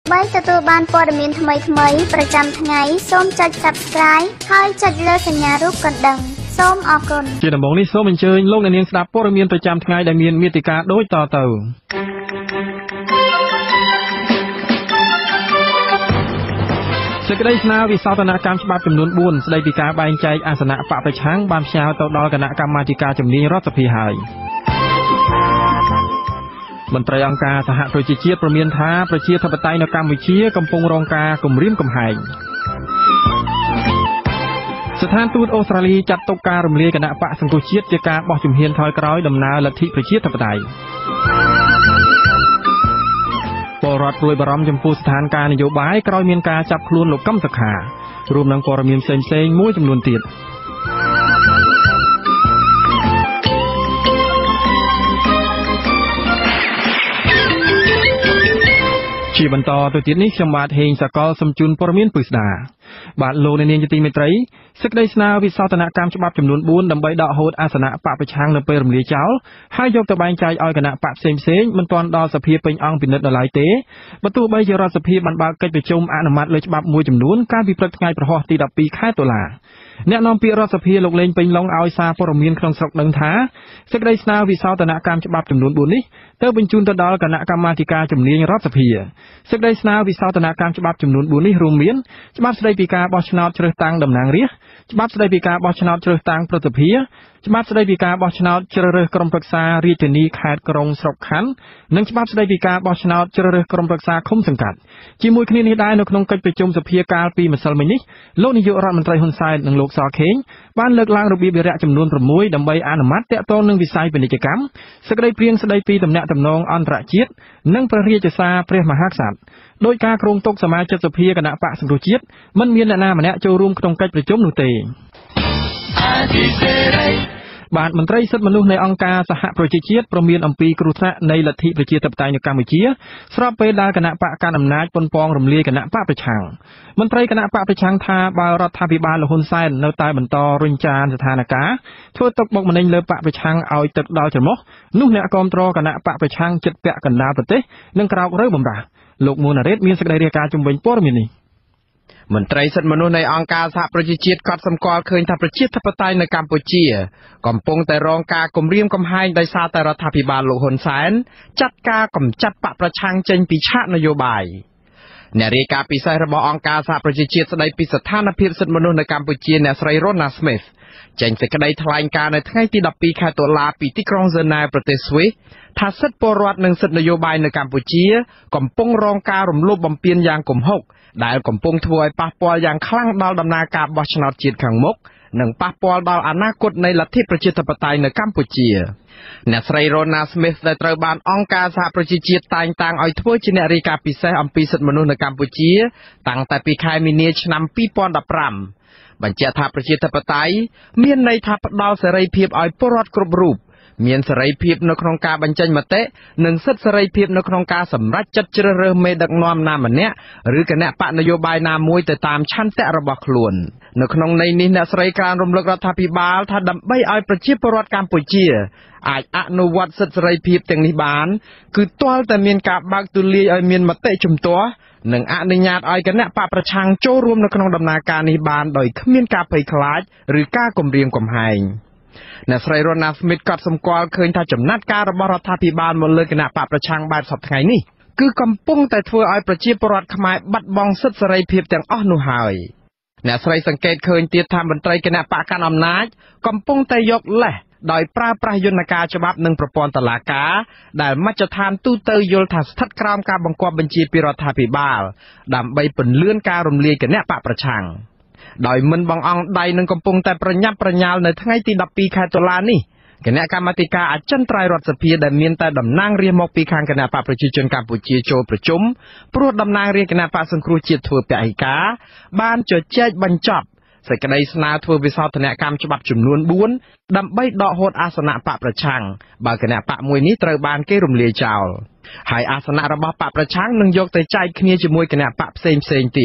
ដើម្បីទទួលបានព័ត៌មានថ្មីៗប្រចាំថ្ងៃសូមចុច Subscribe ហើយចុចលើសញ្ញារូបកណ្ដឹងសូមអរគុណជាដំបូងនេះសូមអញ្ជើញលោកអ្នកនាងស្ដាប់ព័ត៌មានប្រចាំថ្ងៃដែលមានមាតិកាដូចតទៅសេចក្តីស្នើវិសោធនកម្មច្បាប់ចំនួន4ស្តីពីការបែងចែកអាសនៈបកប្រឆាំងបានផ្ញើទៅដល់គណៈកម្មាធិការជំនាញរដ្ឋសភាហើយមន្ត្រីអង្គការសហប្រជាជាតិព្រមានថាប្រជាធិបតេយ្យនៅកម្ពុជាកំពុងរងការគំរាមកំហែងស្ថានទូតអូស្ត្រាលីចាត់ទុកការរំលាយគណៈបកសង្គ្រោះជាតិជាការបោះជំហានថយក្រោយដំណើរលទ្ធិប្រជាធិបតេយ្យពលរដ្ឋព្រួយបារម្ភចំពោះស្ថានភាពនយោបាយក្រោយមានការចាប់ខ្លួនលោកកឹមសុខារួមនឹងព័ត៌មានផ្សេងៗមួយចំនួនទៀតជាបន្តទៅទៀតនេះខ្ញុំបាទហេងសកលសូមជូនព័ត៌មានពិស្ដាបាទលោកអ្នកនាងជាទីមេត្រីសេចក្តីស្នើវិសោធនកម្មច្បាប់ចំនួន4ដើម្បីដកហូតអាសនៈបកប្រឆាំងនៅពេលរំលាយចោលហើយយកទៅបែងចែកឲ្យគណៈបកផ្សេងៗមិនទាន់ដល់សភាពេញអង្គពិនិត្យនៅឡើយទេបើទោះបីជារដ្ឋសភាបានបើកកិច្ចប្រជុំអនុម័តលើច្បាប់មួយចំនួនកាលពីព្រឹកថ្ងៃប្រហ័សទី12ខែតុលាអ្នកនាំពាក្យរដ្ឋសភាលោកលេងពេញឡុងឲ្យសារព័ត៌មានក្នុងស្រុកដឹងថាសេចក្តីស្នើវិសោធនកម្មច្បាប់ចំនួន4នេះទៅបញ្ជូនទៅដល់គណៈកម្មាធិការជំនាញរដ្ឋសភាសេចក្តីស្នើវិសោធនកម្មច្បាប់ចំនួន4នេះរួមមានច្បាប់ស្តីពីការបោះឆ្នោតជ្រើសតាំងតំណាងរាស្ត្រច្បាប់ស្តីពីការបោះឆ្នោតជ្រើសតាំងប្រតិភិច្បាប់ស្តីពីការបោះឆ្នោតជ្រើសរើសក្រុមប្រឹក្សារាជធានីខេត្តក្រុងស្រុកខណ្ឌនិងច្បាប់ស្តីពីការបោះឆ្នោតជ្រើសរើសក្រុមប្រឹក្សាឃុំសង្កាត់ជាមួយគ្នានេះដែរនៅក្នុងកិច្ចប្រជុំសភាកាលពីម្សិលមិញនេះលោកនាយករដ្ឋមន្ត្រីហ៊ុនសែននិងលោកសខេងបានលើកឡើងរបៀបវារៈចំនួន6ដើម្បីអនុម័តទាក់ទងនឹងវិស័យពាណិជ្ជកម្មសេចក្តីព្រាងស្តីពីទំនាក់ទំនងអន្តរជាតិនិងព្រះរាជសារព្រះមហាក្សត្រដោយការគ្រោងទុកសមាជិកសភាគណៈបកសង្គ្រោះជាតិមិនមានអ្នកណាម្នាក់ចូលរួមក្នុងកិច្ចប្រជុំនោះទេបាទមន្ត្រីសិទ្ធិមនុស្សនៃអង្គការសហប្រជាជាតិព្រមានអំពីគ្រោះថ្នាក់នៃលទ្ធិប្រជាធិបតេយ្យនៅកម្ពុជាស្របពេលដែលគណៈបកកណ្ដាលអំណាចប៉ុនប៉ងរំលាយគណៈបកប្រឆាំងមន្ត្រីគណៈបកប្រឆាំងថាបើរដ្ឋាភិបាលលហ៊ុនសែននៅតែបន្តរុញច្រានស្ថានភាពធ្វើទុកបុកម្នេញលើបកប្រឆាំងឲ្យទឹកដល់ច្រមុះនោះអ្នកគាំទ្រគណៈបកប្រឆាំងចិត្តពាក់កណ្ដាលប្រទេសនឹងក្រោករើបំរាស់លោកមួនណារ៉េតមានសេចក្តីរាយការណ៍ជំវិញព័ត៌មាននេះមន្ត្រីសិទ្ធិមនុស្សនៃអង្គការសហប្រជាជាតិកត់សម្គាល់ឃើញថាប្រជាធិបតេយ្យនៅកម្ពុជាកំពុងតែរងការគំរាមកំហែងដោយសារតែរដ្ឋាភិបាលលោកហ៊ុនសែនចាត់ការកម្ចាត់បកប្រឆាំងចេញពីឆាកនយោបាយអ្នករាយការណ៍ពិសេសរបស់អង្គការសហប្រជាជាតិស្តីពីស្ថានភាពសិទ្ធិមនុស្សនៅកម្ពុជាអ្នកស្រី Rona Smith ចេញសេចក្តីថ្លែងការណ៍នៅថ្ងៃទី12ខែតុលាពីទីក្រុងហ្សឺណែវប្រទេសស្វីសថាសិទ្ធិពលរដ្ឋនិងសិទ្ធិនយោបាយនៅកម្ពុជាកំពុងរងការរំលោភបំពានយ៉ាងគំហុកដែលកំពុងធ្វើឲ្យប៉ះពាល់យ៉ាងខ្លាំងដល់ដំណើរការបោះឆ្នោតជាតិខាងមុខនិងប៉ះពាល់ដល់អនាគតនៃលទ្ធិប្រជាធិបតេយ្យនៅកម្ពុជាអ្នកស្រី Rona Smith ដែលត្រូវបានអង្គការសហប្រជាជាតិតែងតាំងឲ្យធ្វើជាអ្នករាយការណ៍ពិសេសអំពីសិទ្ធិមនុស្សនៅកម្ពុជាតាំងតែពីខែមីនាឆ្នាំ2015បញ្ជាក់ថាប្រជាធិបតេយ្យមានន័យថាផ្ដល់សេរីភាពឲ្យពលរដ្ឋគ្រប់រូបមានសេរីភាពនៅក្នុងការបញ្ចេញមតិនិងសិទ្ធិសេរីភាពនៅក្នុងការសម្រេចចិត្តជ្រើសរើសមេដឹកនាំណាម្នាក់ឬគណៈបកនយោបាយណាមួយទៅតាមឆន្ទៈរបស់ខ្លួននៅក្នុងន័យនេះអ្នកស្រីក្រានរំលឹករដ្ឋាភិបាលថាដើម្បីឲ្យប្រជាពលរដ្ឋកម្ពុជាអាចអនុវត្តសិទ្ធិសេរីភាពទាំងនេះបានគឺទាល់តែមានការបើកទូលាយឲ្យមានមតិជំទាស់និងអនុញ្ញាតឲ្យគណៈបកប្រឆាំងចូលរួមនៅក្នុងដំណើរការនេះបានដោយគ្មានការភ័យខ្លាចឬការគំរាមកំហែងអ្នកស្រី Rona Smith ក៏សម្គាល់ឃើញថាចំណាត់ការរបស់រដ្ឋាភិបាលមកលើគណៈបកប្រឆាំងបែបសពថ្ងៃនេះគឺកំពុងតែធ្វើឲ្យប្រជាពលរដ្ឋខ្មែរបាត់បង់សិទ្ធិសេរីភាពទាំងអស់នោះហើយអ្នកស្រីសង្កេតឃើញទៀតថាមន្ត្រីគណៈបកកាន់អំណាចកំពុងតែយកលេសដោយប្រើប្រាស់យន្តការច្បាប់និងប្រព័ន្ធតុលាការដែលមជ្ឈដ្ឋានទូទៅយល់ថាស្ថិតក្រោមការបង្គាប់បញ្ជាពីរដ្ឋាភិបាលដើម្បីពន្លឿនការរំលាយគណៈបកប្រឆាំងដោយមិនបង្អង់ដៃនឹងកំពុងតែប្រញាប់ប្រញាល់នៅថ្ងៃទី12ខែតុលានេះគណៈកម្មាធិការអចិន្ត្រៃយ៍រដ្ឋសភាដែលមានតែតំណាងរាស្ត្រមកពីខាងគណៈបកប្រជាជនកម្ពុជាចូលប្រជុំព្រោះតំណាងរាស្ត្រគណៈបកសង្គ្រោះជាតិធ្វើពហិការបានជជែកបញ្ចប់សេចក្តីស្នើធ្វើវិសោធនកម្មច្បាប់ចំនួន4ដើម្បីដកហូតអាសនៈបកប្រឆាំងបើគណៈបកមួយនេះត្រូវបានគេរំលាយចោលហើយអាសនៈរបស់បកប្រឆាំងនឹងយកទៅចែកគ្នាជាមួយគណៈបកផ្សេងទៀត ន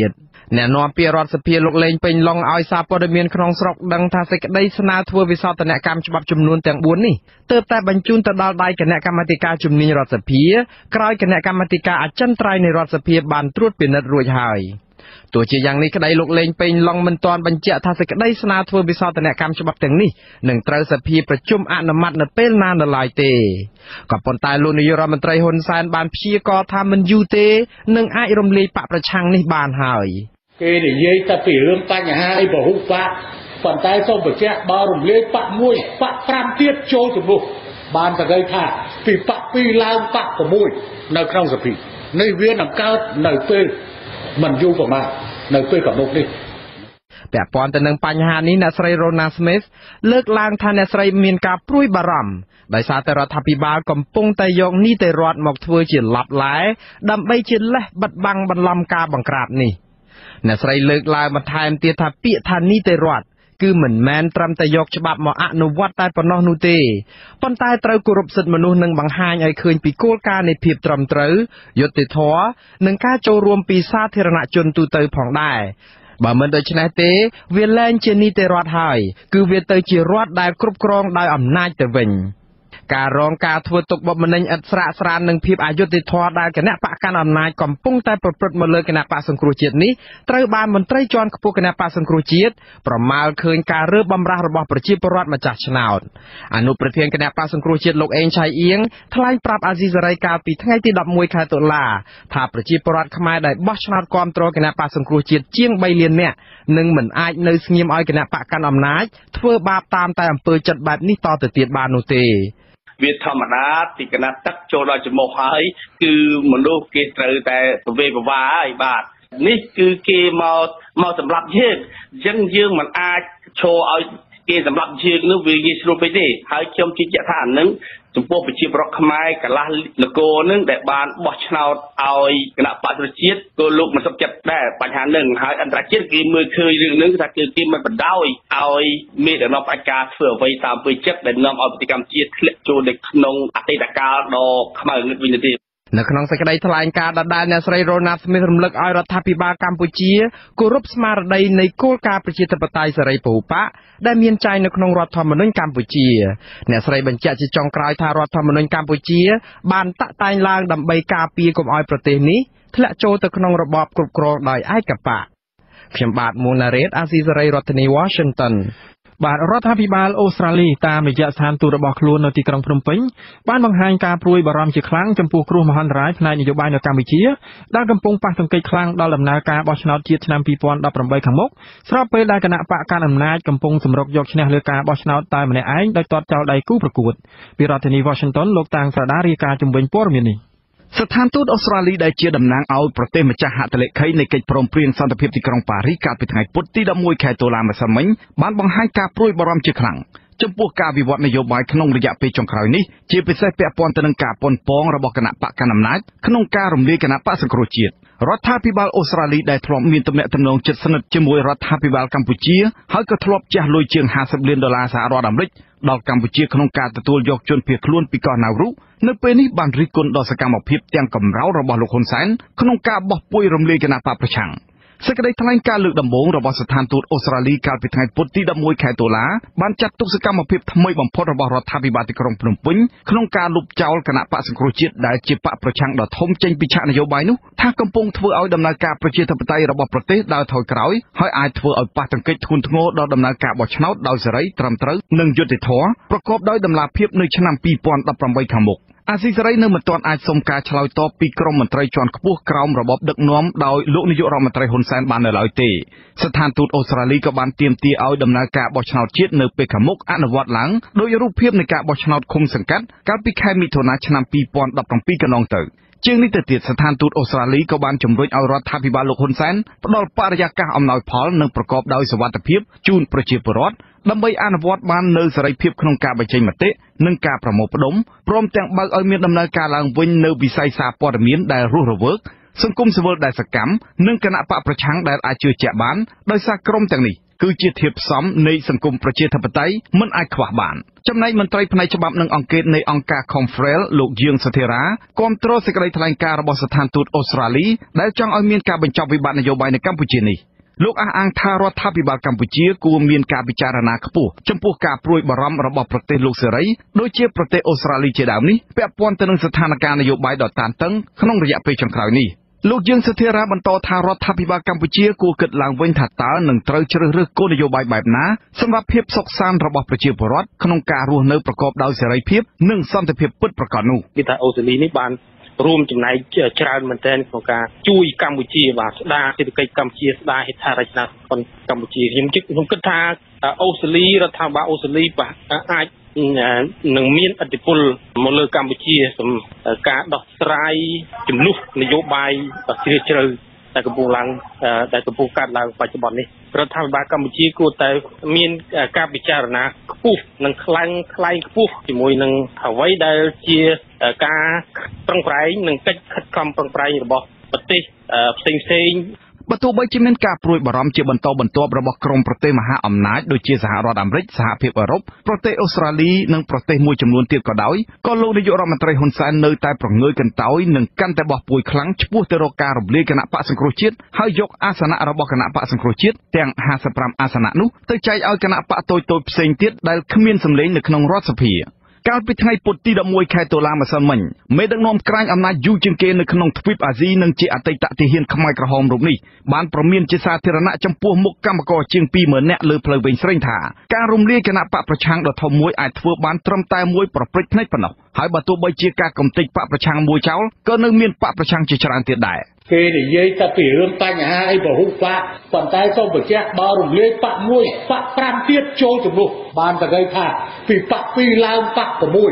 អ្នកនាំពាក្យរដ្ឋសភាលោកលេងពេញឡុងឲ្យសារព័ត៌មានក្នុងស្រុកដឹងថាសេចក្តីស្នើធ្វើវិសោធនកម្មច្បាប់ចំនួនទាំង4នេះទើបតែបញ្ជូនទៅដល់ដៃគណៈកម្មាធិការជំនាញរដ្ឋសភាក្រោយគណៈកម្មាធិការអចិន្ត្រៃយ៍នៃរដ្ឋសភាបានត្រួតពិនិត្យរួចហើយទោះជាយ៉ាងនេះក្តីលោកលេងពេញឡុងមិនទាន់បញ្ជាក់ថាសេចក្តីស្នើធ្វើវិសោធនកម្មច្បាប់ទាំងនេះនឹងត្រូវសភាប្រជុំអនុម័តនៅពេលណានៅឡើយទេក៏ប៉ុន្តែលោកនាយករដ្ឋមន្ត្រីហ៊ុនសែនបានព្យាករណ៍ថាមិនយូរទេនឹងអាចរំលាយបកប្រឆាំងនេះបានហើយគេនិយាយតែពីរឿងបញ្ហាអីពហុបកប៉ុន្តែសូមបញ្ជាក់បើរំលាយបក1បក5ទៀតចូលជំនួសបានតែគេថាពីបក2ឡើងបក6នៅក្នុងសភានេះវានឹងកើតនៅពេលមិនយូរប្រហែលនៅពេលកណ្ដុកនេះពាក់ព័ន្ធទៅនឹងបញ្ហានេះអ្នកស្រី Rona Smith លើកឡើងថាអ្នកស្រីមានការព្រួយបារម្ភដោយសារតែរដ្ឋាភិបាលកំពុងតែយកនីតិរដ្ឋមកធ្វើជាឡបឡែដើម្បីជាលេសបិទបាំងបន្លំការបង្ក្រាបនេះអ្នកស្រីលើកឡើងបន្ថែមទៀតថាពាក្យថានីតិរដ្ឋគឺមិនមែនត្រឹមតែយកច្បាប់មកអនុវត្តតែប៉ុណ្ណោះនោះទេប៉ុន្តែត្រូវគោរពសិទ្ធិមនុស្សនិងបង្ហាញឲ្យឃើញពីគោលការណ៍នៃភាពត្រឹមត្រូវយុត្តិធម៌និងការចូលរួមពីសាធារណជនទូទៅផងដែរបើមិនដូច្នេះទេវាលែងជានីតិរដ្ឋហើយគឺវាទៅជារដ្ឋដែលគ្រប់គ្រងដោយអំណាចទៅវិញការរងការធ្វើទុកបុកម្នេញឥតស្រាកស្រាននិងភាពអយុត្តិធម៌ដែលគណៈបកកាន់អំណាចកំពុងតែប្រព្រឹត្តមកលើគណៈបកសង្គ្រោះជាតិនេះត្រូវបានមន្ត្រីជាន់ខ្ពស់គណៈបកសង្គ្រោះជាតិប្រមាលឃើញការរើបបំរាស់របស់ប្រជាពលរដ្ឋម្ចាស់ឆ្នោតអនុប្រធានគណៈបកសង្គ្រោះជាតិលោកអេងឆៃអៀងថ្លែងប្រាប់អាស៊ីសេរីកាលពីថ្ងៃទី11ខែតុលាថាប្រជាពលរដ្ឋខ្មែរដែលបោះឆ្នោតគាំទ្រគណៈបកសង្គ្រោះជាតិជាង3លាននាក់នឹងមិនអាចនៅស្ងៀមឲ្យគណៈបកកាន់អំណាចធ្វើបាបតាមតែអំពើចិត្តបែបនេះតទៅទៀតបាននោះទេវាធម្មតាពីគណៈទឹកចូលដល់ច្រមុះហើយគឺមនុស្សគេត្រូវតែប្រវេប្រវាហើយបាទនេះគឺគេមកសម្រាប់យើងអញ្ចឹងយើងមិនអាចឈរឲ្យគេសម្រាប់យើងនោះវាងាយស្រួលពេកទេហើយខ្ញុំជឿជាក់ថាអានឹងចំពោះប្រជាប្រដ្ឋខ្មែរកន្លះនគរនឹងដែលបានបោះឆ្នោតឲ្យគណៈបកប្រជាជាតិក៏លោកមិនសុខចិត្តដែរបញ្ហានឹងហើយអន្តរជាតិគេមើលឃើញរឿងនឹងថាគឺគេមិនបណ្ដោយឲ្យមេដឹកនាំផ្ដាច់ការធ្វើអ្វីតាមពើចិត្តដែលនាំឲ្យប្រតិកម្មជាតិធ្លាក់ចូលនៅក្នុងអតីតកាលដ៏ខ្មៅងឹតវិញទៅទៀតនៅក្នុងសេចក្តីថ្លែងការណ៍ដដែលអ្នកស្រី Rona Smith រំលឹកឲ្យរដ្ឋាភិបាលកម្ពុជាគោរពស្មារតីនៃគោលការណ៍ប្រជាធិបតេយ្យសេរីពហុបកដែលមានចែងនៅក្នុងរដ្ឋធម្មនុញ្ញកម្ពុជាអ្នកស្រីបញ្ជាក់ជាចុងក្រោយថារដ្ឋធម្មនុញ្ញកម្ពុជាបានតាក់តែងឡើងដើម្បីការពារកុំឲ្យប្រទេសនេះធ្លាក់ចូលទៅក្នុងរបបគ្រប់គ្រងដោយឯកបកខ្ញុំបាទមួងណារ៉េតអាស៊ីសេរីរដ្ឋធានី Washington បាទរដ្ឋាភិបាលអូស្ត្រាលីតាមរយៈស្ថានទូតរបស់ខ្លួននៅទីក្រុងភ្នំពេញបានបង្ហាញការព្រួយបារម្ភជាខ្លាំងចំពោះគ្រោះមហន្តរាយផ្នែកនយោបាយនៅកម្ពុជាដែលកំពុងប៉ះទង្គិចខ្លាំងដល់ដំណើរការបោះឆ្នោតជាតិឆ្នាំ2018ខាងមុខស្របពេលដែលគណៈបកកណ្ដាលអំណាចកំពុងសម្រុកយកឈ្នះលើការបោះឆ្នោតតែម្នាក់ឯងដោយទាត់ចោលដៃគូប្រកួតពីរដ្ឋធានី Washington លោកតាំងស្រដារាយការណ៍ជំវិញព័ត៌មាននេះស្ថានទូតអូស្ត្រាលីដែលជាតំណាងឲ្យប្រទេសម្ចាស់ហត្ថលេខីនៃកិច្ចព្រមព្រៀងសន្តិភាពទីក្រុងប៉ារីសកាលពីថ្ងៃពុធទី11ខែតុលាម្សិលមិញបានបង្ហាញការព្រួយបារម្ភជាខ្លាំងចំពោះការវិវត្តនយោបាយក្នុងរយៈពេលចុងក្រោយនេះជាពិសេសពាក់ព័ន្ធទៅនឹងការប៉ុនប៉ងរបស់គណៈបកកណ្ដាលអំណាចក្នុងការរំលាយគណៈបកសង្គ្រោះជាតិរដ្ឋាភិបាលអូស្ត្រាលីដែលធ្លាប់មានទំនាក់ទំនងជិតស្និទ្ធជាមួយរដ្ឋាភិបាលកម្ពុជាហើយក៏ធ្លាប់ជះលុយជាង$50 លានសហរដ្ឋអាមេរិកដល់កម្ពុជាក្នុងការទទួលយកជនភៀសខ្លួនពីកោះណាវរូនៅពេលនេះបានរិះគន់ដល់សកម្មភាពទាំងកំរោលរបស់លោកហ៊ុនសែនក្នុងការបោះពុយរំលាយគណៈបកប្រឆាំងសេចក្តីថ្លែងការណ៍លើកដំបូងរបស់ស្ថានទូតអូស្ត្រាលីកាលពីថ្ងៃពុធទី11ខែតុលាបានចាត់ទុកសកម្មភាពថ្មីបំផុតរបស់រដ្ឋាភិបាលទីក្រុងភ្នំពេញក្នុងការលុបចោលគណៈបកសង្គ្រោះជាតិដែលជាបកប្រឆាំងដ៏ធំចេញពីឆាកនយោបាយនោះថាកំពុងធ្វើឲ្យដំណើរការប្រជាធិបតេយ្យរបស់ប្រទេសដើរថយក្រោយហើយអាចធ្វើឲ្យប៉ះទង្គិចធ្ងន់ធ្ងរដល់ដំណើរការបោះឆ្នោតដោយសេរីត្រឹមត្រូវនិងយុត្តិធម៌ប្រកបដោយតម្លាភាពនៅឆ្នាំ2018ខាងមុខអាស៊ីសេរីនៅមិនទាន់អាចសុំការឆ្លើយតបពីក្រមមន្ត្រីជាន់ខ្ពស់ក្រោមរបបដឹកនាំដោយលោកនាយករដ្ឋមន្ត្រីហ៊ុនសែនបាននៅឡើយទេស្ថានទូតអូស្ត្រាលីក៏បានទាមទារឲ្យដំណើរការបោះឆ្នោតជាតិនៅពេលខាងមុខអនុវត្តឡើងដោយរូបភាពនៃការបោះឆ្នោតឃុំសង្កាត់កាលពីខែមិថុនាឆ្នាំ2017កន្លងទៅជាងនេះទៅទៀតស្ថានទូតអូស្ត្រាលីក៏បានជំរុញឲ្យរដ្ឋាភិបាលលោកហ៊ុនសែនផ្ដល់បរិយាកាសអំណោយផលនិងប្រកបដោយសុវត្ថិភាពជូនប្រជាពលរដ្ឋដើម្បីអនុវត្តបាននូវសេរីភាពក្នុងការបញ្ចេញមតិនិងការប្រមូលផ្ដុំព្រមទាំងបើកឲ្យមានដំណើរការឡើងវិញនៅវិស័យសារព័ត៌មានដែលរស់រវើកសង្គមស៊ីវិលដែលសកម្មនិងគណៈបកប្រឆាំងដែលអាចជឿជាក់បានដោយសារក្រុមទាំងនេះគឺជាធាតុផ្សំនៃសង្គមប្រជាធិបតេយ្យមិនអាចខ្វះបានចំណែកមន្ត្រីផ្នែកច្បាប់និងអង្គការនៃអង្គការ Confrel លោកយឿងសធិរាគាំទ្រសេចក្តីថ្លែងការណ៍របស់ស្ថានទូតអូស្ត្រាលីដែលចង់ឲ្យមានការបញ្ចប់វិបត្តិនយោបាយនៅកម្ពុជានេះលោកអះអាងថារដ្ឋាភិបាលកម្ពុជាគួរមានការពិចារណាខ្ពស់ចំពោះការព្រួយបារម្ភរបស់ប្រទេសលោកសេរីដូចជាប្រទេសអូស្ត្រាលីជាដើមនេះពាក់ព័ន្ធទៅនឹងស្ថានភាពនយោបាយដ៏តានតឹងក្នុងរយៈពេលចុងក្រោយនេះលោកយើងសធិរាបន្តថារដ្ឋាភិបាលកម្ពុជាគួរគិតឡើងវិញថាតើនឹងត្រូវជ្រើសរើសគោលនយោបាយបែបណាសម្រាប់ភាពសុខសាន្តរបស់ប្រជាពលរដ្ឋក្នុងការរស់នៅប្រកបដោយសេរីភាពនិងសន្តិភាពពិតប្រាកដនោះគឺថាអូស្ត្រាលីនេះបានរួមចំណែកច្រើនមែនទែនក្នុងការជួយកម្ពុជាបាទស្ដារសេដ្ឋកិច្ចកម្ពុជាស្ដារហេដ្ឋារចនាសម្ព័ន្ធកម្ពុជាខ្ញុំគិតថាអូស្ត្រាលីរដ្ឋាភិបាលអូស្ត្រាលីបាទអាចនឹងមានឥទ្ធិពលមកលើកម្ពុជាសម្រាប់ការដោះស្រាយជំនួសនយោបាយជ្រាលជ្រៅដែលកំពុងកើតឡើងបច្ចុប្បន្ននេះរដ្ឋាភិបាលកម្ពុជាគួរតែមានការពិចារណាខ្ពស់និងខ្លាំងខ្ពស់ជាមួយនឹងអ្វីដែលជាការប្រឹងប្រែងនិងកិច្ចខិតខំប្រឹងប្រែងរបស់ប្រទេសផ្សេងបើទោះបីជាមានការព្រួយបារម្ភជាបន្តបន្ទាប់របស់ក្រុមប្រទេសមហាអំណាចដូចជាសហរដ្ឋអាមេរិកសហភាពអឺរ៉ុបប្រទេសអូស្ត្រាលីនិងប្រទេសមួយចំនួនទៀតក៏ដោយក៏លោកនាយករដ្ឋមន្ត្រីហ៊ុនសែននៅតែប្រងើយកន្តើយនិងកាន់តែបោះពួយខ្លាំងឆ្ពោះទៅរកការរំលាយគណៈបកសង្គ្រោះជាតិហើយយកអាសនៈរបស់គណៈបកសង្គ្រោះជាតិទាំង55អាសនៈនោះទៅចែកឲ្យគណៈបកតូចៗផ្សេងទៀតដែលគ្មានសម្លេងនៅក្នុងរដ្ឋសភាកាលពីថ្ងៃពុធទី11ខែតុលាម្សិលមិញមេដឹកនាំក្រាញអំណាចយូរជាងគេនៅក្នុងទ្វីបអាស៊ីនិងជាអតីតទាហានខ្មែរក្រហមរូបនេះបានប្រមានជាសាធារណៈចំពោះមុខកម្មករជាង 20000 នាក់លើផ្លូវវិញស្រេងថាការរំលាយគណៈបកប្រឆាំងដ៏ធំមួយអាចធ្វើបានត្រឹមតែមួយប្រព្រឹត្តភ្នែកប៉ុណ្ណោះហើយបើទោះបីជាការកំទេចបកប្រឆាំងមួយចោលក៏នៅមានបកប្រឆាំងជាច្រើនទៀតដែរគេនិយាយតែពីរឿងបញ្ហាអីពហុបកប៉ុន្តែសូមបញ្ជាក់បើរំលាយបកមួយបក5ទៀតចូលជំនួសបានតែគេថាពីបក2ឡើងបក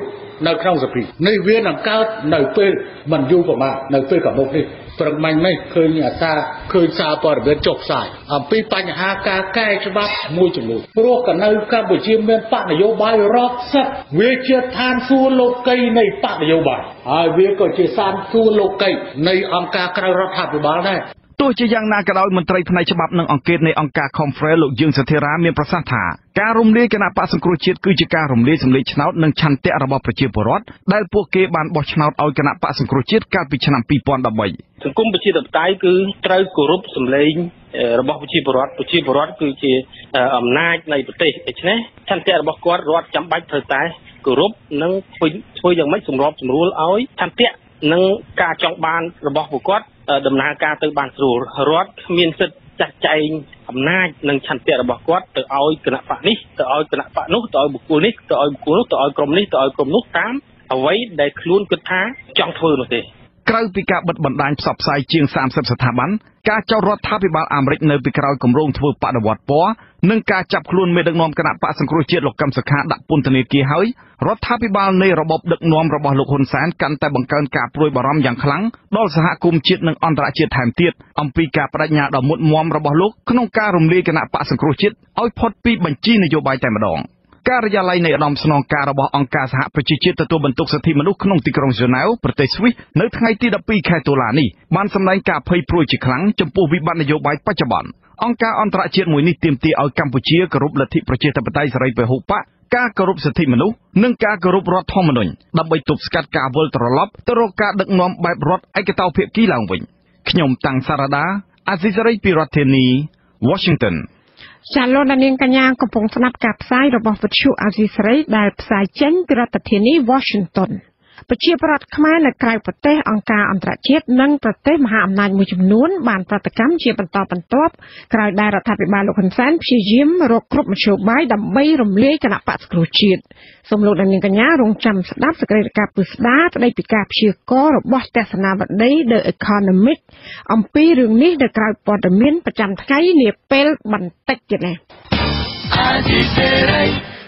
6នៅក្នុងសភានេះវានឹងកើតនៅពេលមិនយូរប្រហែលនៅពេលកមុខនេះព្រឹកមិញនេះឃើញសារព័ត៌មានចុះផ្សាយអំពីបញ្ហាការកែច្បាប់មួយចំនួនព្រោះក៏នៅកម្ពុជាមានបកនយោបាយរាប់សិបវាជាឋានសួគ៌លោកីនៃបកនយោបាយហើយវាក៏ជាឋានសួគ៌លោកីនៃអង្គការក្រៅរដ្ឋាភិបាលដែរទោះជាយ៉ាងណាក៏ដោយមន្ត្រីផ្នែកច្បាប់និងអង្គការនៃអង្គការ Confrel លោកយើងសធិរាមានប្រសាសន៍ថាការរំលាយគណៈបកសង្គ្រោះជាតិគឺជាការរំលាយសម្លេងឆ្នោតនិងឆន្ទៈរបស់ប្រជាពលរដ្ឋដែលពួកគេបានបោះឆ្នោតឲ្យគណៈបកសង្គ្រោះជាតិកាលពីឆ្នាំ2013 សង្គមប្រជាធិបតេយ្យគឺត្រូវគោរពសម្លេងរបស់ប្រជាពលរដ្ឋគឺជាអំណាចនៃប្រទេសដូច្នេះឆន្ទៈរបស់គាត់រដ្ឋចាំបាច់ត្រូវតែគោរពនិងធ្វើយ៉ាងម៉េចសម្របសម្រួលឲ្យឆន្ទៈនិងការចង់បានរបស់ពួកគាត់ដំណើរការទៅបានស្រួលរដ្ឋគ្មានសិទ្ធិចាត់ចែងអំណាចនិងឆន្ទៈរបស់គាត់ទៅឲ្យគណៈបកនេះទៅឲ្យគណៈបកនោះទៅឲ្យបុគ្គលនេះទៅឲ្យបុគ្គលនោះទៅឲ្យក្រុមនេះទៅឲ្យក្រុមនោះតាមអ្វីដែលខ្លួនគិតថាចង់ធ្វើនោះទេក្រៅពីការបិទបណ្ដាញផ្សព្វផ្សាយជាង30ស្ថាប័នការចោទរដ្ឋាភិបាលអាមេរិកនៅពីក្រោយគម្រោងធ្វើបដិវត្តពណ៌និងការចាប់ខ្លួនមេដឹកនាំគណៈបកសង្គ្រោះជាតិលោកកឹមសុខាដាក់ពន្ធនាគារហើយរដ្ឋាភិបាលនៃរបបដឹកនាំរបស់លោកហ៊ុនសែនកាន់តែបង្កើនការព្រួយបារម្ភយ៉ាងខ្លាំងដល់សហគមន៍ជាតិនិងអន្តរជាតិថែមទៀតអំពីការបដិញ្ញាដ៏មុតមមរបស់លោកក្នុងការរំលាយគណៈបកសង្គ្រោះជាតិឲ្យផុតពីបញ្ជីនយោបាយតែម្ដងការិយាល័យនៃឧត្តមស្នងការរបស់អង្គការសហប្រជាជាតិទទួលបន្ទុកសិទ្ធិមនុស្សក្នុងទីក្រុងហ្សឺណែវប្រទេសស្វីសនៅថ្ងៃទី12ខែតុលានេះបានសម្ដែងការភ័យព្រួយជាខ្លាំងចំពោះវិបត្តិនយោបាយបច្ចុប្បន្នអង្គការអន្តរជាតិមួយនេះទាមទារឲ្យកម្ពុជាគោរពលទ្ធិប្រជាធិបតេយ្យសេរីពហុបកការគោរពសិទ្ធិមនុស្សនិងការគោរពរដ្ឋធម្មនុញ្ញដើម្បីទប់ស្កាត់ការវិលត្រឡប់ទៅរកការដឹកនាំបែបរដ្ឋឯកតោភាគីឡើងវិញខ្ញុំតាំងសារ៉ាដាអាស៊ីសេរីពីរដ្ឋធានី Washington ចាលោកនាងកញ្ញាកំពុងស្ដាប់ការផ្សាយរបស់វិទ្យុអាស៊ីសេរីដែលផ្សាយចេញពីរដ្ឋធានី Washington ប្រជាប្រដ្ឋខ្មែរនៅក្រៅប្រទេសអង្គការអន្តរជាតិនិងប្រទេសមហាអំណាចមួយចំនួនបានប្រតិកម្មជាបន្តបន្ទាប់ក្រោយដែលរដ្ឋាភិបាលលោកហ៊ុនសែនព្យាយាមរកគ្រប់មធ្យោបាយដើម្បីរំលាយគណៈបក្សសង្គ្រោះជាតិសូមលោកនាងកញ្ញារងចាំស្ដាប់សេចក្តីរាយការណ៍ពិស្ដារស្ដីពីការព្យាករណ៍របស់ទស្សនាវដ្តី The Economic អំពីរឿងនេះនៅក្រៅព័ត៌មានប្រចាំថ្ងៃនាពេលបន្តិចទៀតនេះ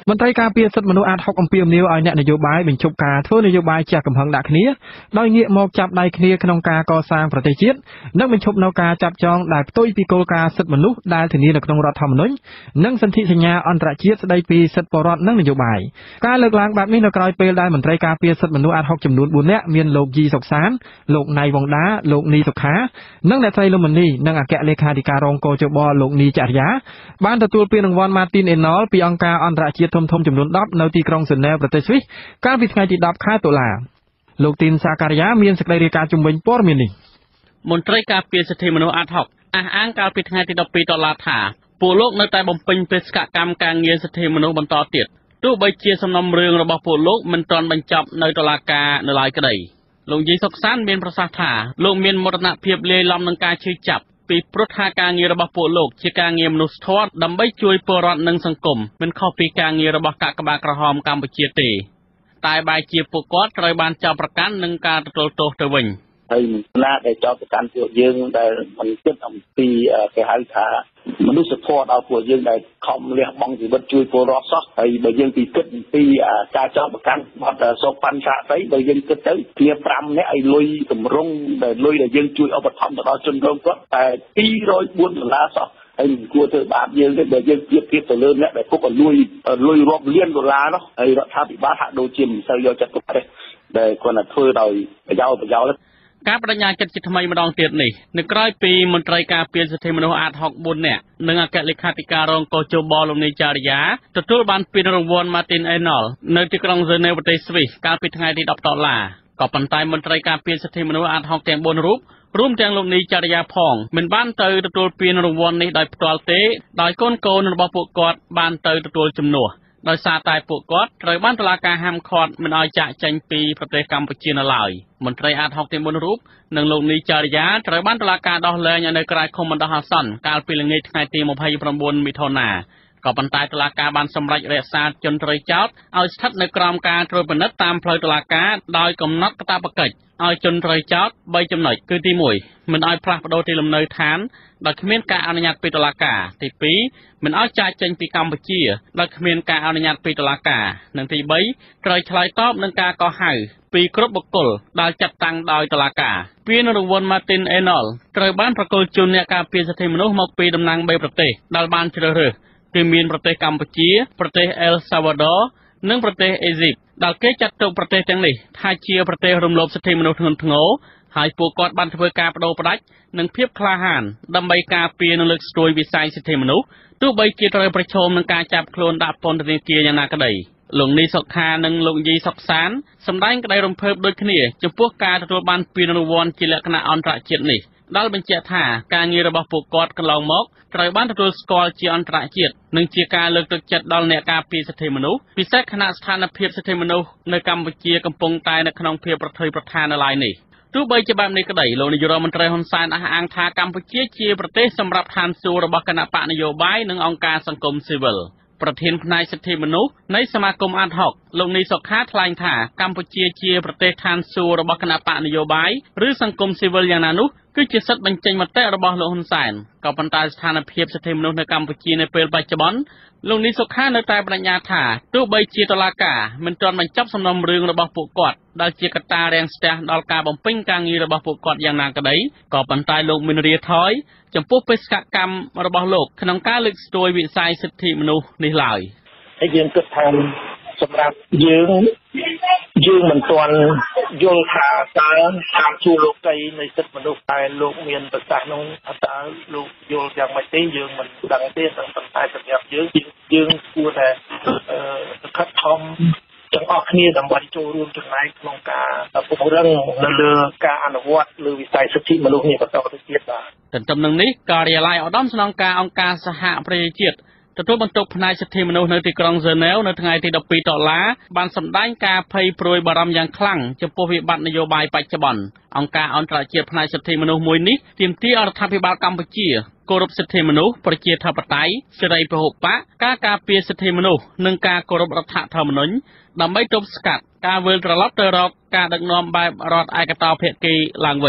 មន្ត្រីការពារសិទ្ធិមនុស្សអាត6អំពាវនាវឲ្យអ្នកនយោបាយបញ្ឈប់ការធ្វើនយោបាយចាស់កំហឹងដាក់គ្នាដោយងាកមកចាប់ដៃគ្នាក្នុងការកសាងប្រទេសជាតិនិងបញ្ឈប់នៅការចាប់ចងដែលផ្ទុយពីគោលការណ៍សិទ្ធិមនុស្សដែលធានានៅក្នុងរដ្ឋធម្មនុញ្ញនិងសន្ធិសញ្ញាអន្តរជាតិស្តីពីសិទ្ធិពលរដ្ឋនិងនយោបាយការលើកឡើងបែបនេះនៅក្រោយពេលដែលមន្ត្រីការពារសិទ្ធិមនុស្សអាត6ចំនួន4នាក់មានលោកយីសុកសានលោកណៃវងដាលោកនីសុខានិងអ្នកស្រីលំមនីនិងអគ្គលេខាធិការរងកោជបលោកនីចរិយាបានទទួលពានរង្វាន់ Martin Ennol ពីអង្គការអន្តរជាតិធំៗចំនួន10នៅទីក្រុងហ្សឺណែវប្រទេសស្វីសកាលពីថ្ងៃទី10ខែតុលាលោកទីនសាការីយ៉ាមានសេចក្តីរាយការណ៍ជំវិញព័ត៌មាននេះមន្ត្រីការពារសិទ្ធិមនុស្សអាត6អះអាងកាលពីថ្ងៃទី12តុលាថាពួកលោកនៅតែបំពេញបេសកកម្មការងារសិទ្ធិមនុស្សបន្តទៀតទោះបីជាសំណុំរឿងរបស់ពួកលោកមិនទាន់បញ្ចប់នៅតុលាការនៅឡើយក្តីលោកយីសុកសានមានប្រសាសន៍ថាលោកមានមរណភាពលាយឡំនឹងការឈឺចាប់ពីព្រោះថាការងាររបស់ពួកលោកជាការងារមនុស្សធម៌ដើម្បីជួយពលរដ្ឋនិងសង្គមមិនខុសពីការងាររបស់កាកបាទក្រហមកម្ពុជាទេតែបែរជាពួកគាត់ត្រូវបានចោទប្រកាន់នឹងការទទួលទោសទៅវិញហើយណាដែលចោទប្រកាន់ពួកយើងដែលមិនគិតអំពីគេហៅថាមនុស្សធម៌ដល់ពួកយើងដែលខំលះបង់ជីវិតជួយពលរដ្ឋសោះហើយបើយើងពីគិតអំពីការចោទប្រកាន់បាត់សុខបញ្ឆាស្អីបើយើងគិតទៅគ្នា5នាក់ឲ្យលុយតម្រង់ដែលលុយដែលយើងជួយឧបត្ថម្ភទៅដល់ជនរងគ្រោះតែ$204សោះហើយមិនគួរធ្វើបាបយើងទេបើយើងប្រៀបធៀបទៅលើអ្នកដែលពុកឲ្យលុយរាប់លានដុល្លារនោះហើយរដ្ឋាភិបាលហាក់ដូចជាមិនសូវយកចិត្តទុកដាក់ទេដែលគាត់តែធ្វើដោយប្រយោលការបដិញ្ញាចិត្តជាថ្មីម្ដងទៀតនេះនៅក្រៅពីមន្ត្រីការពារសិទ្ធិមនុស្សអាត64នាក់និងអគ្គលេខាធិការរងកោជបលោកនីចារិយាទទួលបានពានរង្វាន់ Martin Ennol នៅទីក្រុងហ្សឺណែវប្រទេសស្វីសកាលពីថ្ងៃទី10តុលាក៏ប៉ុន្តែមន្ត្រីការពារសិទ្ធិមនុស្សអាត6ទាំង4រូបរួមទាំងលោកនីចារិយាផងមិនបានទៅទទួលពានរង្វាន់នេះដោយផ្ទាល់ទេដោយកូនរបស់ពួកគាត់បានទៅទទួលជំនួសដោយសារតែពួកគាត់ត្រូវបានតុលាការហាមឃាត់មិនឲ្យចាកចេញពីប្រទេសកម្ពុជានៅឡើយមន្ត្រីអាត6ទាំង4រូបនិងលោកនីចារិយាត្រូវបានតុលាការដោះលែងនៅក្រៅឃុំបណ្ដោះអាសន្នកាលពីល្ងាចថ្ងៃទី29មិថុនាក៏ប៉ុន្តែតុលាការបានសម្រេចរក្សាជនត្រូវចោទឲ្យស្ថិតនៅក្រោមការត្រួតពិនិត្យតាមផ្លូវតុលាការដោយកំណត់កាតព្វកិច្ចឲ្យជនត្រូវចោទ3ចំណុចគឺទី1មិនឲ្យផ្លាស់ប្ដូរទីលំនៅឋានដោយគ្មានការអនុញ្ញាតពីតុលាការទី2មិនឲ្យចាកចេញពីកម្ពុជាដោយគ្មានការអនុញ្ញាតពីតុលាការនិងទី3ត្រូវឆ្លើយតបនឹងការកោះហៅពីគ្រប់បុគ្គលដែលចាត់តាំងដោយតុលាការពានរង្វាន់ Martin Ennol ត្រូវបានប្រគល់ជូនអ្នកការពារសិទ្ធិមនុស្សមកពីតំណាង3ប្រទេសដែលបានជ្រើសរើសគឺមានប្រទេសកម្ពុជាប្រទេសអែលសាវ៉ាដ័រនិងប្រទេសអេស៊ីបដែលគេចាត់ទុកប្រទេសទាំងនេះថាជាប្រទេសរំលោភសិទ្ធិមនុស្សធ្ងន់ធ្ងរហើយពួកគាត់បានធ្វើការបដូរផ្ដាច់និងភាពក្លាហានដើម្បីការពារនិងលើកស្ទួយវិស័យសិទ្ធិមនុស្សទោះបីជាត្រូវប្រឈមនឹងការចាប់ខ្លួនដាក់ពន្ធនាគារយ៉ាងណាក្តីលោកនីសុខានិងលោកយីសុកសានសម្ដែងក្តីរំភើបដូចគ្នាចំពោះការទទួលបានពានរង្វាន់ជាលក្ខណៈអន្តរជាតិនេះដែលបញ្ជាក់ថាការងាររបស់ពួកគាត់កន្លងមកត្រូវបានទទួលស្គាល់ជាអន្តរជាតិនិងជាការលើកទឹកចិត្តដល់អ្នកការពារសិទ្ធិមនុស្សពិសេសខណៈស្ថានភាពសិទ្ធិមនុស្សនៅកម្ពុជាកំពុងតែនៅក្នុងភាពប្រថុយប្រថាននៅឡើយនេះទោះបីជាបែបនេះក្តីលោកនាយករដ្ឋមន្ត្រីហ៊ុនសែនអះអាងថាកម្ពុជាជាប្រទេសសម្រាប់ឋានសួគ៌របស់គណៈបកនយោបាយនិងអង្គការសង្គមស៊ីវិលប្រធានផ្នែកសិទ្ធិមនុស្សនៃសមាគមអាត6លោកនីសុខាថ្លែងថាកម្ពុជាជាប្រទេសឋានសួគ៌របស់គណៈបកនយោបាយឬសង្គមស៊ីវិលយ៉ាងណានោះគឺជាសិទ្ធិបញ្ចេញមតិរបស់លោកហ៊ុនសែនក៏ប៉ុន្តែស្ថានភាពសិទ្ធិមនុស្សនៅកម្ពុជានៅពេលបច្ចុប្បន្នលោកនីសុខានៅតែបដិញ្ញាថាទោះបីជាតុលាការមិនទាន់បញ្ចប់សំណុំរឿងរបស់ពួកគាត់ដែលជាកត្តារាំងស្ទះដល់ការបំពេញការងាររបស់ពួកគាត់យ៉ាងណាក្តីក៏ប៉ុន្តែលោកមិនរាថយចំពោះបេសកកម្មរបស់លោកក្នុងការលើកស្ទួយវិស័យសិទ្ធិមនុស្សនេះឡើយហើយយើងគិតថាសម្រាប់យើងមិនទាន់យល់ថាតើតាមជួរលោកីនៃសិទ្ធិមនុស្សតែលោកមានប្រសាសន៍នោះតើលោកយល់យ៉ាងម៉េចទេយើងមិនដឹងទេតែសម្រាប់យើងគួរតែខិតខំទាំងអស់គ្នាដើម្បីចូលរួមចំណែកក្នុងការពង្រឹងនៅលើការអនុវត្តលើវិស័យសិទ្ធិមនុស្សនេះបន្តទៅទៀតបាទទន្ទឹមនឹងនេះការិយាល័យឧត្តមស្នងការអង្គការសហប្រជាជាតិទទួលបន្ទុកផ្នែកសិទ្ធិមនុស្សនៅទីក្រុងហ្សឺណែវនៅថ្ងៃទី12តុលាបានសម្ដែងការភ័យព្រួយបារម្ភយ៉ាងខ្លាំងចំពោះវិបត្តិនយោបាយបច្ចុប្បន្នអង្គការអន្តរជាតិផ្នែកសិទ្ធិមនុស្សមួយនេះទាមទាររដ្ឋាភិបាលកម្ពុជាគោរពសិទ្ធិមនុស្សប្រជាធិបតេយ្យសេរីពហុបកការការពារសិទ្ធិមនុស្សនិងការគោរពរដ្ឋធម្មនុញ្ញដើម្បីទប់ស្កាត់ការវិលត្រឡប់ទៅរកការដឹកនាំបែបរដ្ឋឯកតោភាគីឡើងវិញ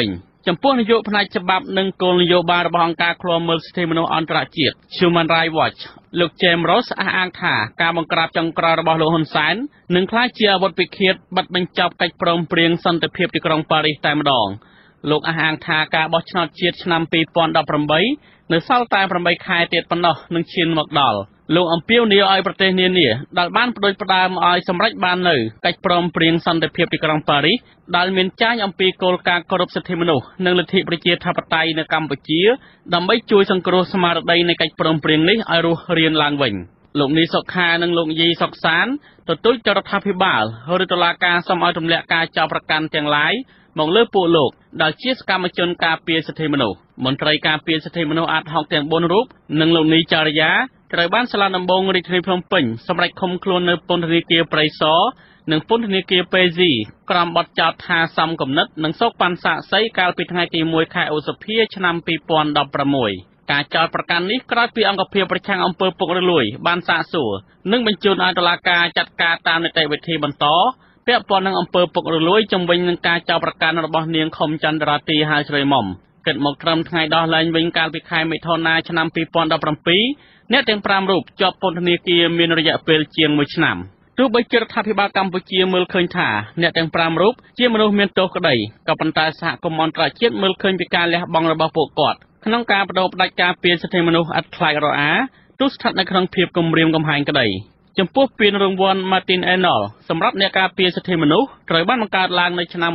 ចំពោះនយោបាយផ្នែកច្បាប់និងគោលនយោបាយរបស់អង្គការឃ្លាំមើលសិទ្ធិមនុស្សអន្តរជាតិ Human Rights Watch លោក James Ross អះអាងថាការបង្ក្រាបចុងក្រោយរបស់លោកហ៊ុនសែននឹងក្លាយជាអាវុធពិឃាតបិទបញ្ចប់កិច្ចព្រមព្រៀងសន្តិភាពទីក្រុងប៉ារីសតែម្ដងលោកអះអាងថាការបោះឆ្នោតជាតិឆ្នាំ 2018 នៅសល់តែ 8 ខែទៀតប៉ុណ្ណោះនឹងឈានមកដល់លោកអំពាវនាវឲ្យប្រទេសនានាដែលបានបដិផ្ដើមឲ្យសម្រេចបាននៅកិច្ចព្រមព្រៀងសន្តិភាពទីក្រុងប៉ារីសដែលមានចែងអំពីគោលការណ៍គោរពសិទ្ធិមនុស្សនិងលទ្ធិប្រជាធិបតេយ្យនៅកម្ពុជាដើម្បីជួយសង្គ្រោះស្មារតីនៃកិច្ចព្រមព្រៀងនេះឲ្យរស់រានឡើងវិញលោកនីសុខានិងលោកយីសុកសានទទូចទៅរដ្ឋាភិបាលឬតុលាការសូមឲ្យទម្លាក់ការចោទប្រកាន់ទាំងឡាយមកលើពួកលោកដែលជាសកម្មជនការពារសិទ្ធិមនុស្សមន្ត្រីការពារសិទ្ធិមនុស្សអាត់ហុកទាំង4រូបនិងលោកនីចារ្យាត្រូវបានសាលាដំបងរាជធានីភ្នំពេញសម្រេចឃុំខ្លួននៅពន្ធនាគារព្រៃសរនិងពន្ធនាគារពេស៊ីក្រោមបទចោទថាសំគំនិតនិងសោកប៉ាន់សាក់សីកាលពីថ្ងៃទី1ខែឧសភាឆ្នាំ 2016 ការចោទប្រកាន់នេះក្រោយពីអង្គភាពប្រឆាំងអំពើពុករលួយបានសាកសួរនិងបញ្ជូនឲ្យតុលាការចាត់ការតាមនីតិវិធីបន្តពាក់ព័ន្ធនឹងអំពើពុករលួយជំវិញនឹងការចោទប្រកាន់របស់នាងខុមចន្ទរាទីហៅជ្រៃមុំគិតមកត្រឹមថ្ងៃដោះលែងវិញកាលពីខែមិថុនាឆ្នាំ 2017 អ្នកទាំង5រូបជាប់ពន្ធនាគារមានរយៈពេលជាង1ឆ្នាំទោះបីជារដ្ឋាភិបាលកម្ពុជាមើលឃើញថាអ្នកទាំង5រូបជាមនុស្សមានទោសក្តីក៏ប៉ុន្តែសហគមន៍អន្តរជាតិមើលឃើញពីការលះបង់របស់ពួកគាត់ក្នុងការបដូរផ្ដាច់ការពារសិទ្ធិមនុស្សឥតខ្លាចរអាទោះស្ថិតនៅក្នុងភាពគំរាមកំហែងក្តីចំពោះពានរង្វាន់ Martin Ennell សម្រាប់អ្នកការពារសិទ្ធិមនុស្សត្រូវបានបង្កើតឡើងនៅឆ្នាំ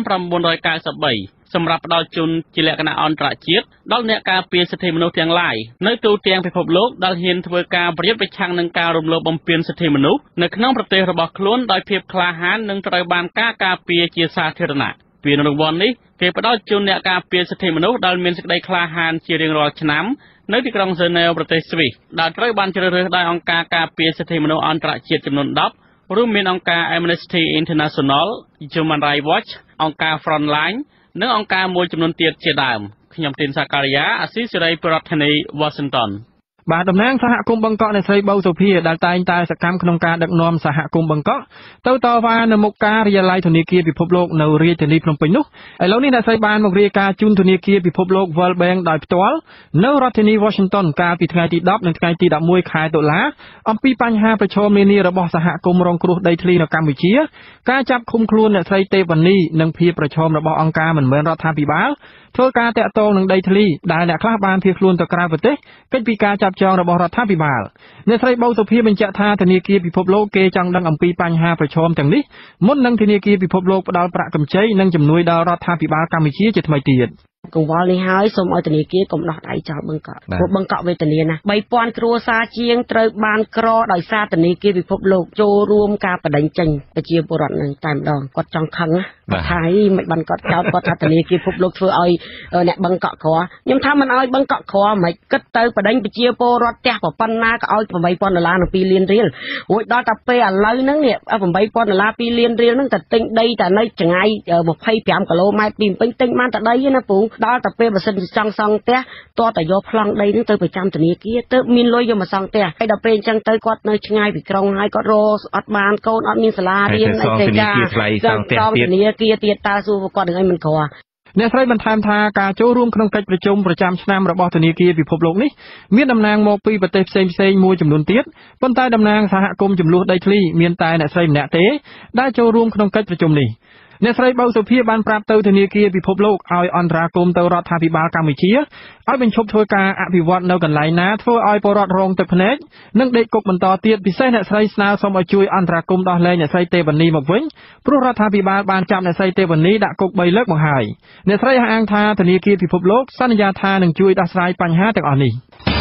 1993 សម្រាប់ផ្ដល់ជូនជាលក្ខណៈអន្តរជាតិដល់អ្នកការពារសិទ្ធិមនុស្សទាំងឡាយនៅទូទាំងពិភពលោកដែលហ៊ានធ្វើការប្រយុទ្ធប្រឆាំងនឹងការរំលោភបំពានសិទ្ធិមនុស្សនៅក្នុងប្រទេសរបស់ខ្លួនដោយភាពក្លាហាននិងត្រូវបានការពារជាសាធារណៈពានរង្វាន់នេះគេផ្ដល់ជូនអ្នកការពារសិទ្ធិមនុស្សដែលមានសេចក្តីក្លាហានជារៀងរាល់ឆ្នាំនៅទីក្រុងហ្សឺណែវប្រទេសស្វីសដែលត្រូវបានជ្រើសរើសដោយអង្គការការពារសិទ្ធិមនុស្សអន្តរជាតិចំនួន10រួមមានអង្គការ Amnesty International, Human Rights Watch, អង្គការ Frontline និងអង្គការមួយចំនួនទៀតជាដើមខ្ញុំទីនសាការីយ៉ាអាស៊ីសេរីប្រធានាធិបតី Washington បាទតំណាងសហគមន៍បង្កក់អ្នកស្រីប៊ូសូភីដែលតែងតែសកម្មក្នុងការដឹកនាំសហគមន៍បង្កក់ទៅតវ៉ានៅមុខការិយាល័យធនាគារពិភពលោកនៅរាជធានីភ្នំពេញនោះឥឡូវនេះអ្នកស្រីបានមករាយការណ៍ជូនធនាគារពិភពលោក World Bank ដោយផ្ទាល់នៅរដ្ឋធានី Washington កាលពីថ្ងៃទី10និងថ្ងៃទី11ខែតុលាអំពីបញ្ហាប្រឈមនានារបស់សហគមន៍រងគ្រោះដីធ្លីនៅកម្ពុជាការចាប់ឃុំខ្លួនអ្នកស្រីទេវនីនិងភាពប្រឈមរបស់អង្គការមិនមែនរដ្ឋាភិបាលធ្វើការតាក់ទងនឹងដីធ្លីដែលអ្នកខ្លះបានភៀសខ្លួនទៅក្រៅប្រទេសកិច្ចពីការចាប់ចងរបស់រដ្ឋាភិបាលអ្នកស្រីប៊ូសូភីបញ្ជាក់ថាធនាគារពិភពលោកគេចង់ដឹងអំពីបញ្ហាប្រឈមទាំងនេះមុននឹងធនាគារពិភពលោកផ្ដល់ប្រាក់កម្ចីនិងជំនួយដល់រដ្ឋាភិបាលកម្ពុជាជាថ្មីទៀតកង្វល់នេះហើយសូមឲ្យធនាគារកុំដោះដៃចោលបង្កក់ព្រោះបង្កក់វេទនាណា 3000 គ្រួសារជាងត្រូវបានក្រដោយសារធនាគារពិភពលោកចូលរួមការបដិញ្ញចេញប្រជាពលរដ្ឋនឹងតែម្ដងគាត់ចង់ខឹងគាត់ថាមិនបានគាត់ចោទគាត់ថាធនាគារពិភពលោកធ្វើឲ្យអ្នកបង្កក់ក្រខ្ញុំថាមិនឲ្យបង្កក់ក្រមិនគិតទៅបដិញ្ញប្រជាពលរដ្ឋផ្ទះប៉ុណ្ណាក៏ឲ្យ$8,000នឹង2លានរៀលរួចដល់តែពេលឥឡូវហ្នឹងនេះ$8,000 2លានរៀលហ្នឹងតែទិញដីតែនៅចង្ងាយ25គីឡូម៉ែត្រពីភ្នំពេញទិញបានតែដីណាពូដល់តែពេលបើសិនចង់សង់ផ្ទះតោះតែយកប្លង់ដីហ្នឹងទៅប្រចាំធនាគារទៅមានលុយយកមកសង់ផ្ទះហើយដល់ពេលអញ្ចឹងទៅគាត់នៅឆ្ងាយពីក្រុងហើយគាត់រកអត់បានកូនអត់មានសាលារៀនអីទេចាធនាគារទៀតតើសួរគាត់នឹងអីមិនក្រអ្នកស្រីបន្ថែមថាការចូលរួមក្នុងកិច្ចប្រជុំប្រចាំឆ្នាំរបស់ធនាគារពិភពលោកនេះមានតំណាងមកពីប្រទេសផ្សេងៗមួយចំនួនទៀតប៉ុន្តែតំណាងសហគមន៍ចំនួនដីធ្លីមានតែអ្នកស្រីម្នាក់ទេដែលចូលរួមក្នុងកិច្ចប្រជុំនេះអ្នកស្រីប៊ូសូភីបានប្រាប់ទៅធនាគារពិភពលោកឲ្យអន្តរាគមន៍ទៅរដ្ឋាភិបាលកម្ពុជាឲ្យបញ្ឈប់ធ្វើការអភិវឌ្ឍនៅកន្លែងណាធ្វើឲ្យពលរដ្ឋរងទឹកភ្នែកនិងដេកគុកបន្តទៀតពិសេសអ្នកស្រីស្នើសុំឲ្យជួយអន្តរាគមន៍ដោះលែងអ្នកស្រីទេវនីមកវិញព្រោះរដ្ឋាភិបាលបានចាប់អ្នកស្រីទេវនីដាក់គុក3លើកមកហើយអ្នកស្រីអះអាងថាធនាគារពិភពលោកសន្យាថានឹងជួយដោះស្រាយបញ្ហាទាំងអស់នេះ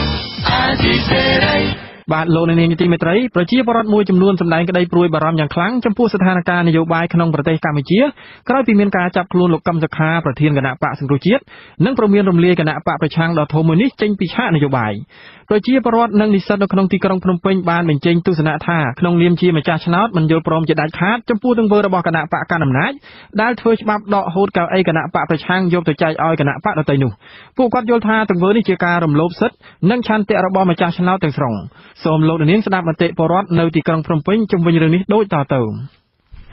បាទលោកនាងទីមេត្រីប្រជាពលរដ្ឋមួយចំនួនសម្ដែងក្តីព្រួយបារម្ភយ៉ាងខ្លាំងចំពោះស្ថានភាពនយោបាយក្នុងប្រទេសកម្ពុជាក្រោយពីមានការចាប់ខ្លួនលោកកឹមសុខាប្រធានគណៈបកសង្គ្រោះជាតិនិងប្រមានរំលាយគណៈបកប្រឆាំងដ៏ធំមួយនេះចេញពីឆាកនយោបាយប្រជាពលរដ្ឋនិងនិស្សិតនៅក្នុងទីក្រុងភ្នំពេញបានបញ្ចេញទស្សនៈថាក្នុងនាមជាម្ចាស់ឆ្នោតមិនយល់ព្រមជាដាច់ខាតចំពោះទង្វើរបស់គណៈបកកណ្ដាលអំណាចដែលធ្វើច្បាប់ដកហូតកៅអីគណៈបកប្រឆាំងយកទៅចែកឲ្យគណៈបកដទៃនោះពួកគាត់យល់ថាទង្វើនេះជាការរំលោភសិទ្ធិនិងឆន្ទៈរបស់ម្ចាស់ឆ្នោតទាំងស្រុងសូមលោកនាងស្ដាប់មតិពលរដ្ឋនៅទីក្រុងភ្នំពេញជុំវិញរឿងនេះដូចតទៅ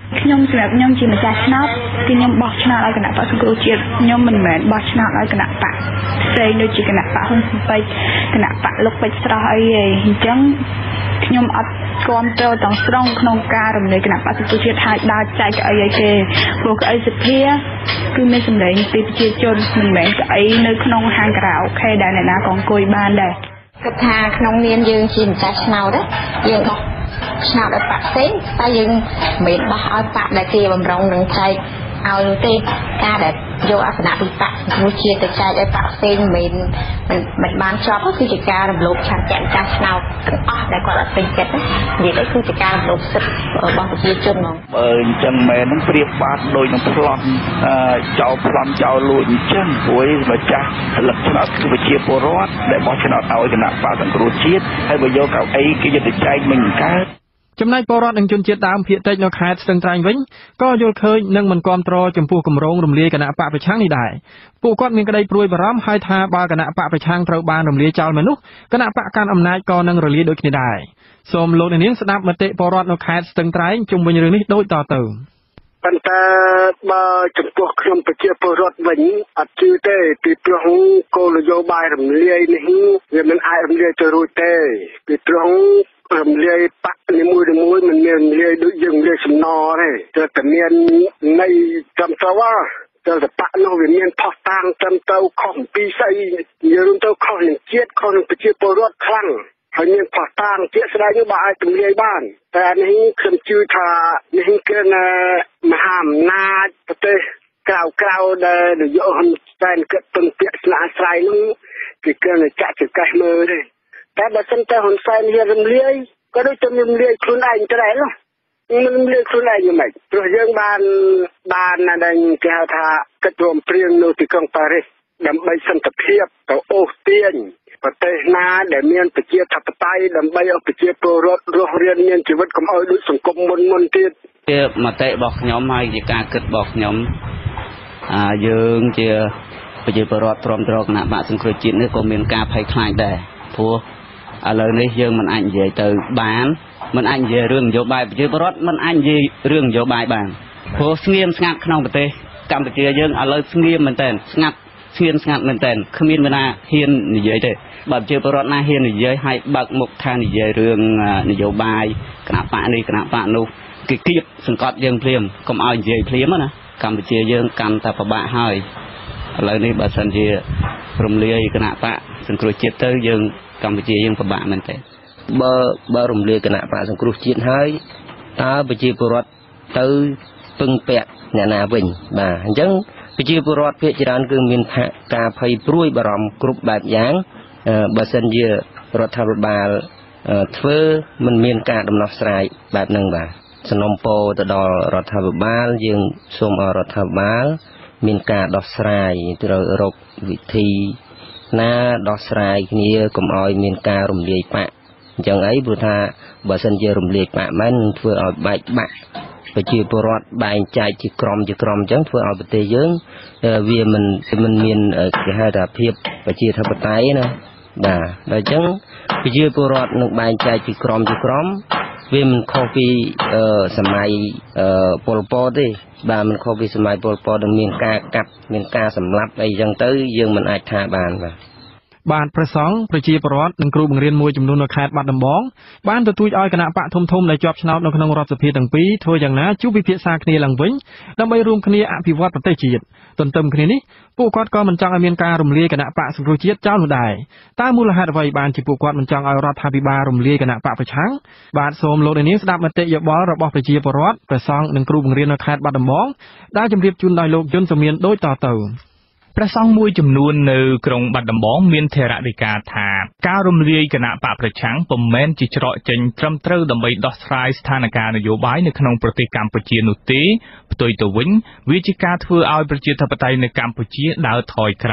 ខ្ញុំសម្រាប់ខ្ញុំជាម្ចាស់ឆ្នោតគឺខ្ញុំបោះឆ្នោតឲ្យគណៈបក្សសង្គ្រោះជាតិខ្ញុំមិនមែនបោះឆ្នោតឲ្យគណៈបកផ្សេងដូចជាគណៈបកហ៊ុនស៊ុនប៉ិចគណៈបកលោកពេជ្រស្រស់អីទេអញ្ចឹងខ្ញុំអត់គាំទ្រទាំងស្រុងក្នុងការរំលាយគណៈបក្សសង្គ្រោះជាតិហើយដើរចែកកៅអីអីទេព្រោះកៅអីសភាគឺមានសម្លេងពីប្រជាជនមិនមែនកៅអីនៅក្នុងហាងការ៉ាអូខេដែលអ្នកណាក៏អង្គុយបានដែរគិតថាក្នុងនាមយើងជាម្ចាស់ឆ្នោតយើងបោះឆ្នោតឲ្យបកផ្សេងតែយើងមិនបោះឲ្យបកដែលគេបំរុងនឹងចែកឲ្យនោះទេការដែលយកអាសនៈពីបកសង្គ្រោះជាតិទៅចែកឲ្យបកផ្សេងមិនបានជាប់គឺជាការរំលោភឆន្ទៈម្ចាស់ឆ្នោតទាំងអស់ដែលគាត់អត់ពេញចិត្តនិយាយទៅគឺជាការរំលោភសិទ្ធិរបស់ប្រជាជនហ្មងបើអញ្ចឹងមែននឹងព្រៀបបានដោយនឹងប្លន់ចោលប្លន់ចោលលួចអញ្ចឹងព្រោះម្ចាស់ផលិតឆ្នោតគឺប្រជាពលរដ្ឋដែលបោះឆ្នោតឲ្យគណៈបកសង្គ្រោះជាតិហើយបើយកកៅអីគេយកទៅចែកមិនកើតចំណែកពលរដ្ឋនិងជនជាតិដើមភាគតិចនៅខេត្តស្ទឹងត្រែងវិញក៏យល់ឃើញនិងមិនគាំទ្រចំពោះគម្រោងរំលាយគណៈបកប្រឆាំងនេះដែរពួកគាត់មានក្តីព្រួយបារម្ភហើយថាបើគណៈបកប្រឆាំងត្រូវបានរំលាយចោលមែននោះគណៈបកកាន់អំណាចក៏នឹងរលាយដូចគ្នាដែរសូមលោកអ្នកនាងស្ដាប់មតិពលរដ្ឋនៅខេត្តស្ទឹងត្រែងជុំវិញរឿងនេះដូចតទៅប៉ុន្តែបើចំពោះខ្ញុំប្រជាពលរដ្ឋវិញអត់ជឿទេពីព្រោះគោលនយោបាយរំលាយនេះវាមិនអាចរំលាយទៅរួចទេពីព្រោះរំលាយបកនីមួយមិនមានរំលាយដូចយើងរំលាយសំណទេតែមានន័យត្រឹមត្រូវតែបកនោះវាមានផុសតាងត្រឹមត្រូវខុសពីស្អីយើងទៅខុសនឹងជាតិខុសនឹងប្រជាពលរដ្ឋខ្លាំងហើយមានផុសតាងជាក់ស្ដែងនោះបើអាចរំលាយបានតែនេះខ្ញុំជឿថានេះគឺមហាអំណាចប្រទេសក្រៅដែលនយោបាយហ៊ុនសែនគិតពឹងពាក់ស្នាក់អាស្រ័យនោះគឺគេចាក់ចង្កេះមើលទេតែបើសិនតែហ៊ុនសែនវារំលាយក៏ដូចជារំលាយខ្លួនឯងដែរនោះមិនរំលាយខ្លួនឯងយ៉ាងម៉េចព្រោះយើងបានដែលគេហៅថាកិច្ចព្រមព្រៀងនៅទីក្រុងប៉ារីសដើម្បីសន្តិភាពទៅអូសទាញប្រទេសណាដែលមានប្រជាធិបតេយ្យដើម្បីឲ្យប្រជាពលរដ្ឋរស់រានមានជីវិតកុំឲ្យដូចសង្គមមុនទៀតជាមតិរបស់ខ្ញុំហើយជាការគិតរបស់ខ្ញុំយើងជាប្រជាពលរដ្ឋទ្រាំទ្រគណៈបកសង្គ្រោះជាតិនេះក៏មានការភ័យខ្លាចដែរព្រោះឥឡូវនេះយើងមិនអាចនិយាយទៅបានមិនអាចនិយាយរឿងនយោបាយប្រជាពលរដ្ឋមិនអាចនិយាយរឿងនយោបាយបានព្រោះស្ងៀមស្ងាត់ក្នុងប្រទេសកម្ពុជាយើងឥឡូវស្ងៀមមែនតើស្ងាត់មែនតើគ្មាននរណាហ៊ាននិយាយទេបើប្រជាពលរដ្ឋណាហ៊ាននិយាយឲ្យបើកមុខថានិយាយរឿងនយោបាយគណៈបកនេះគណៈបកនោះគេគៀបសង្កត់យើងភ្លាមកុំឲ្យនិយាយភ្លាមណាកម្ពុជាយើងកាន់តែពិបាកហើយឥឡូវនេះបើសិនជារំលាយគណៈបកសង្គ្រោះជាតិទៅយើងកម្ពុជាយើងពិបាកមែនទេបើរំលាយគណៈបកសង្គ្រោះជាតិហើយតើប្រជាពលរដ្ឋទៅពឹងពាក់អ្នកណាវិញបាទអញ្ចឹងប្រជាពលរដ្ឋភាគច្រើនគឺមានការភ័យព្រួយបារម្ភគ្រប់បែបយ៉ាងបើសិនជារដ្ឋាភិបាលធ្វើមិនមានការដំណោះស្រាយបែបហ្នឹងបាទសំណូមពរទៅដល់រដ្ឋាភិបាលយើងសូមឲ្យរដ្ឋាភិបាលមានការដោះស្រាយត្រូវរកវិធីណាដោះស្រាយគ្នាកុំឲ្យមានការរំលាយបកអញ្ចឹងអីព្រោះថាបើសិនជារំលាយបកមែននឹងធ្វើឲ្យបែកបាក់ប្រជាពលរដ្ឋបែងចែកជាក្រុមអញ្ចឹងធ្វើឲ្យប្រទេសយើងវាមិនមានគេហៅថាភាពប្រជាធិបតេយ្យណាបាទដល់អញ្ចឹងប្រជាពលរដ្ឋនឹងបែងចែកជាក្រុមវាមិនខុសពីសម័យប៉ុលពតទេបាទមិនខុសពីសម័យប៉ុលពតនឹងមានការកាប់មានការសម្លាប់អីចឹងទៅយើងមិនអាចថាបានបាទព្រះសង្ឃប្រជាពលរដ្ឋនិងគ្រូបង្រៀនមួយចំនួននៅខេត្តបាត់ដំបងបានទទូចឲ្យគណៈបកធំដែលជាប់ឆ្នោតនៅក្នុងរដ្ឋសភាទាំងពីរធ្វើយ៉ាងណាជួបពិភាក្សាគ្នាឡើងវិញដើម្បីរួមគ្នាអភិវឌ្ឍប្រទេសជាតិទន្ទឹមគ្នានេះពួកគាត់ក៏មិនចង់ឲ្យមានការរំលាយគណៈបកសង្គ្រោះជាតិចោលនោះដែរតើមូលហេតុអ្វីបានជាពួកគាត់មិនចង់ឲ្យរដ្ឋាភិបាលរំលាយគណៈបកប្រឆាំងបាទសូមលោកអ្នកនាងស្ដាប់មតិយោបល់របស់ប្រជាពលរដ្ឋព្រះសង្ឃនិងគ្រូបង្រៀននៅខេត្តបាត់ដំបងដែលជម្រាបជូនដោយលោកយុនសមៀនដូចតទៅព្រះសង្ឃមួយចំនួននៅក្រុងបាត់ដំបងមានថេរដីកាថាការរំលាយគណៈបកប្រឆាំងពុំមែនជាច្រកចេញត្រឹមត្រូវដើម្បីដោះស្រាយស្ថានភាពនយោបាយនៅក្នុងប្រទេសកម្ពុជានោះទេផ្ទុយទៅវិញវាជាការធ្វើឲ្យប្រជាធិបតេយ្យនៅកម្ពុជាដើរថយក្រោយ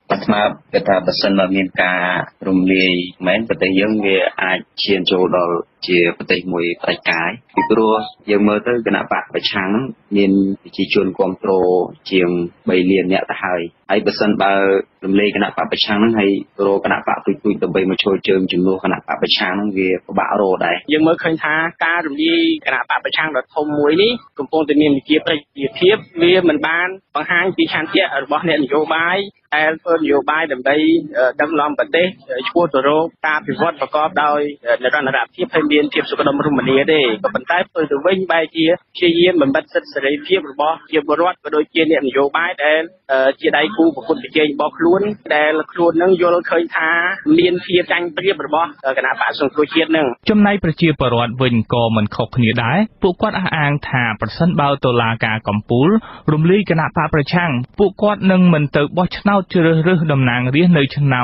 អាត្មាគិតថាបើសិនបើមានការរំលាយមែនប្រទេសយើងវាអាចឈានចូលដល់ជាប្រទេសមួយផ្ដាច់ការពីព្រោះយើងមើលទៅគណៈបកប្រឆាំងមានប្រជាជនគ្រប់គ្រងជាង3លានអ្នកទៅហើយបើសិនបើរំលាយគណៈបកប្រឆាំងហ្នឹងហើយរកគណៈបកទួយៗដើម្បីមកចូលជើងជំនួសគណៈបកប្រឆាំងហ្នឹងវាពិបាករកដែរយើងមើលឃើញថាការរំលាយគណៈបកប្រឆាំងដ៏ធំមួយនេះកំពុងតែមានវិជាប្រជាភាពវាមិនបានបង្ហាញពីឆន្ទៈរបស់អ្នកនយោបាយតែធ្វើនយោបាយដើម្បីដឹកនាំប្រទេសឆ្ពោះទៅរកការពិវត្តប្រកបដោយនិរន្តរភាពហើយមានភាពសុខដុមរមនាទេក៏ប៉ុន្តែធ្វើទៅវិញបែរជាព្យាយាមបំបិទសិទ្ធិសេរីភាពរបស់ប្រជាពលរដ្ឋក៏ដូចជាអ្នកនយោបាយដែលជាដៃគូប្រកួតប្រជែងរបស់ខ្លួនដែលខ្លួននឹងយល់ឃើញថាមានភាពចាញ់ប្រៀបរបស់គណៈបកសង្គ្រោះជាតិនឹងចំណែកប្រជាពលរដ្ឋវិញក៏មិនខុសគ្នាដែរពួកគាត់អះអាងថាប្រសិនបើតុលាការកំពូលរំលាយគណៈបកប្រឆាំងពួកគាត់នឹងមិនទៅបោះឆ្នោតជ្រើសរើសតំណាងរាស្ត្រនៅឆ្នាំ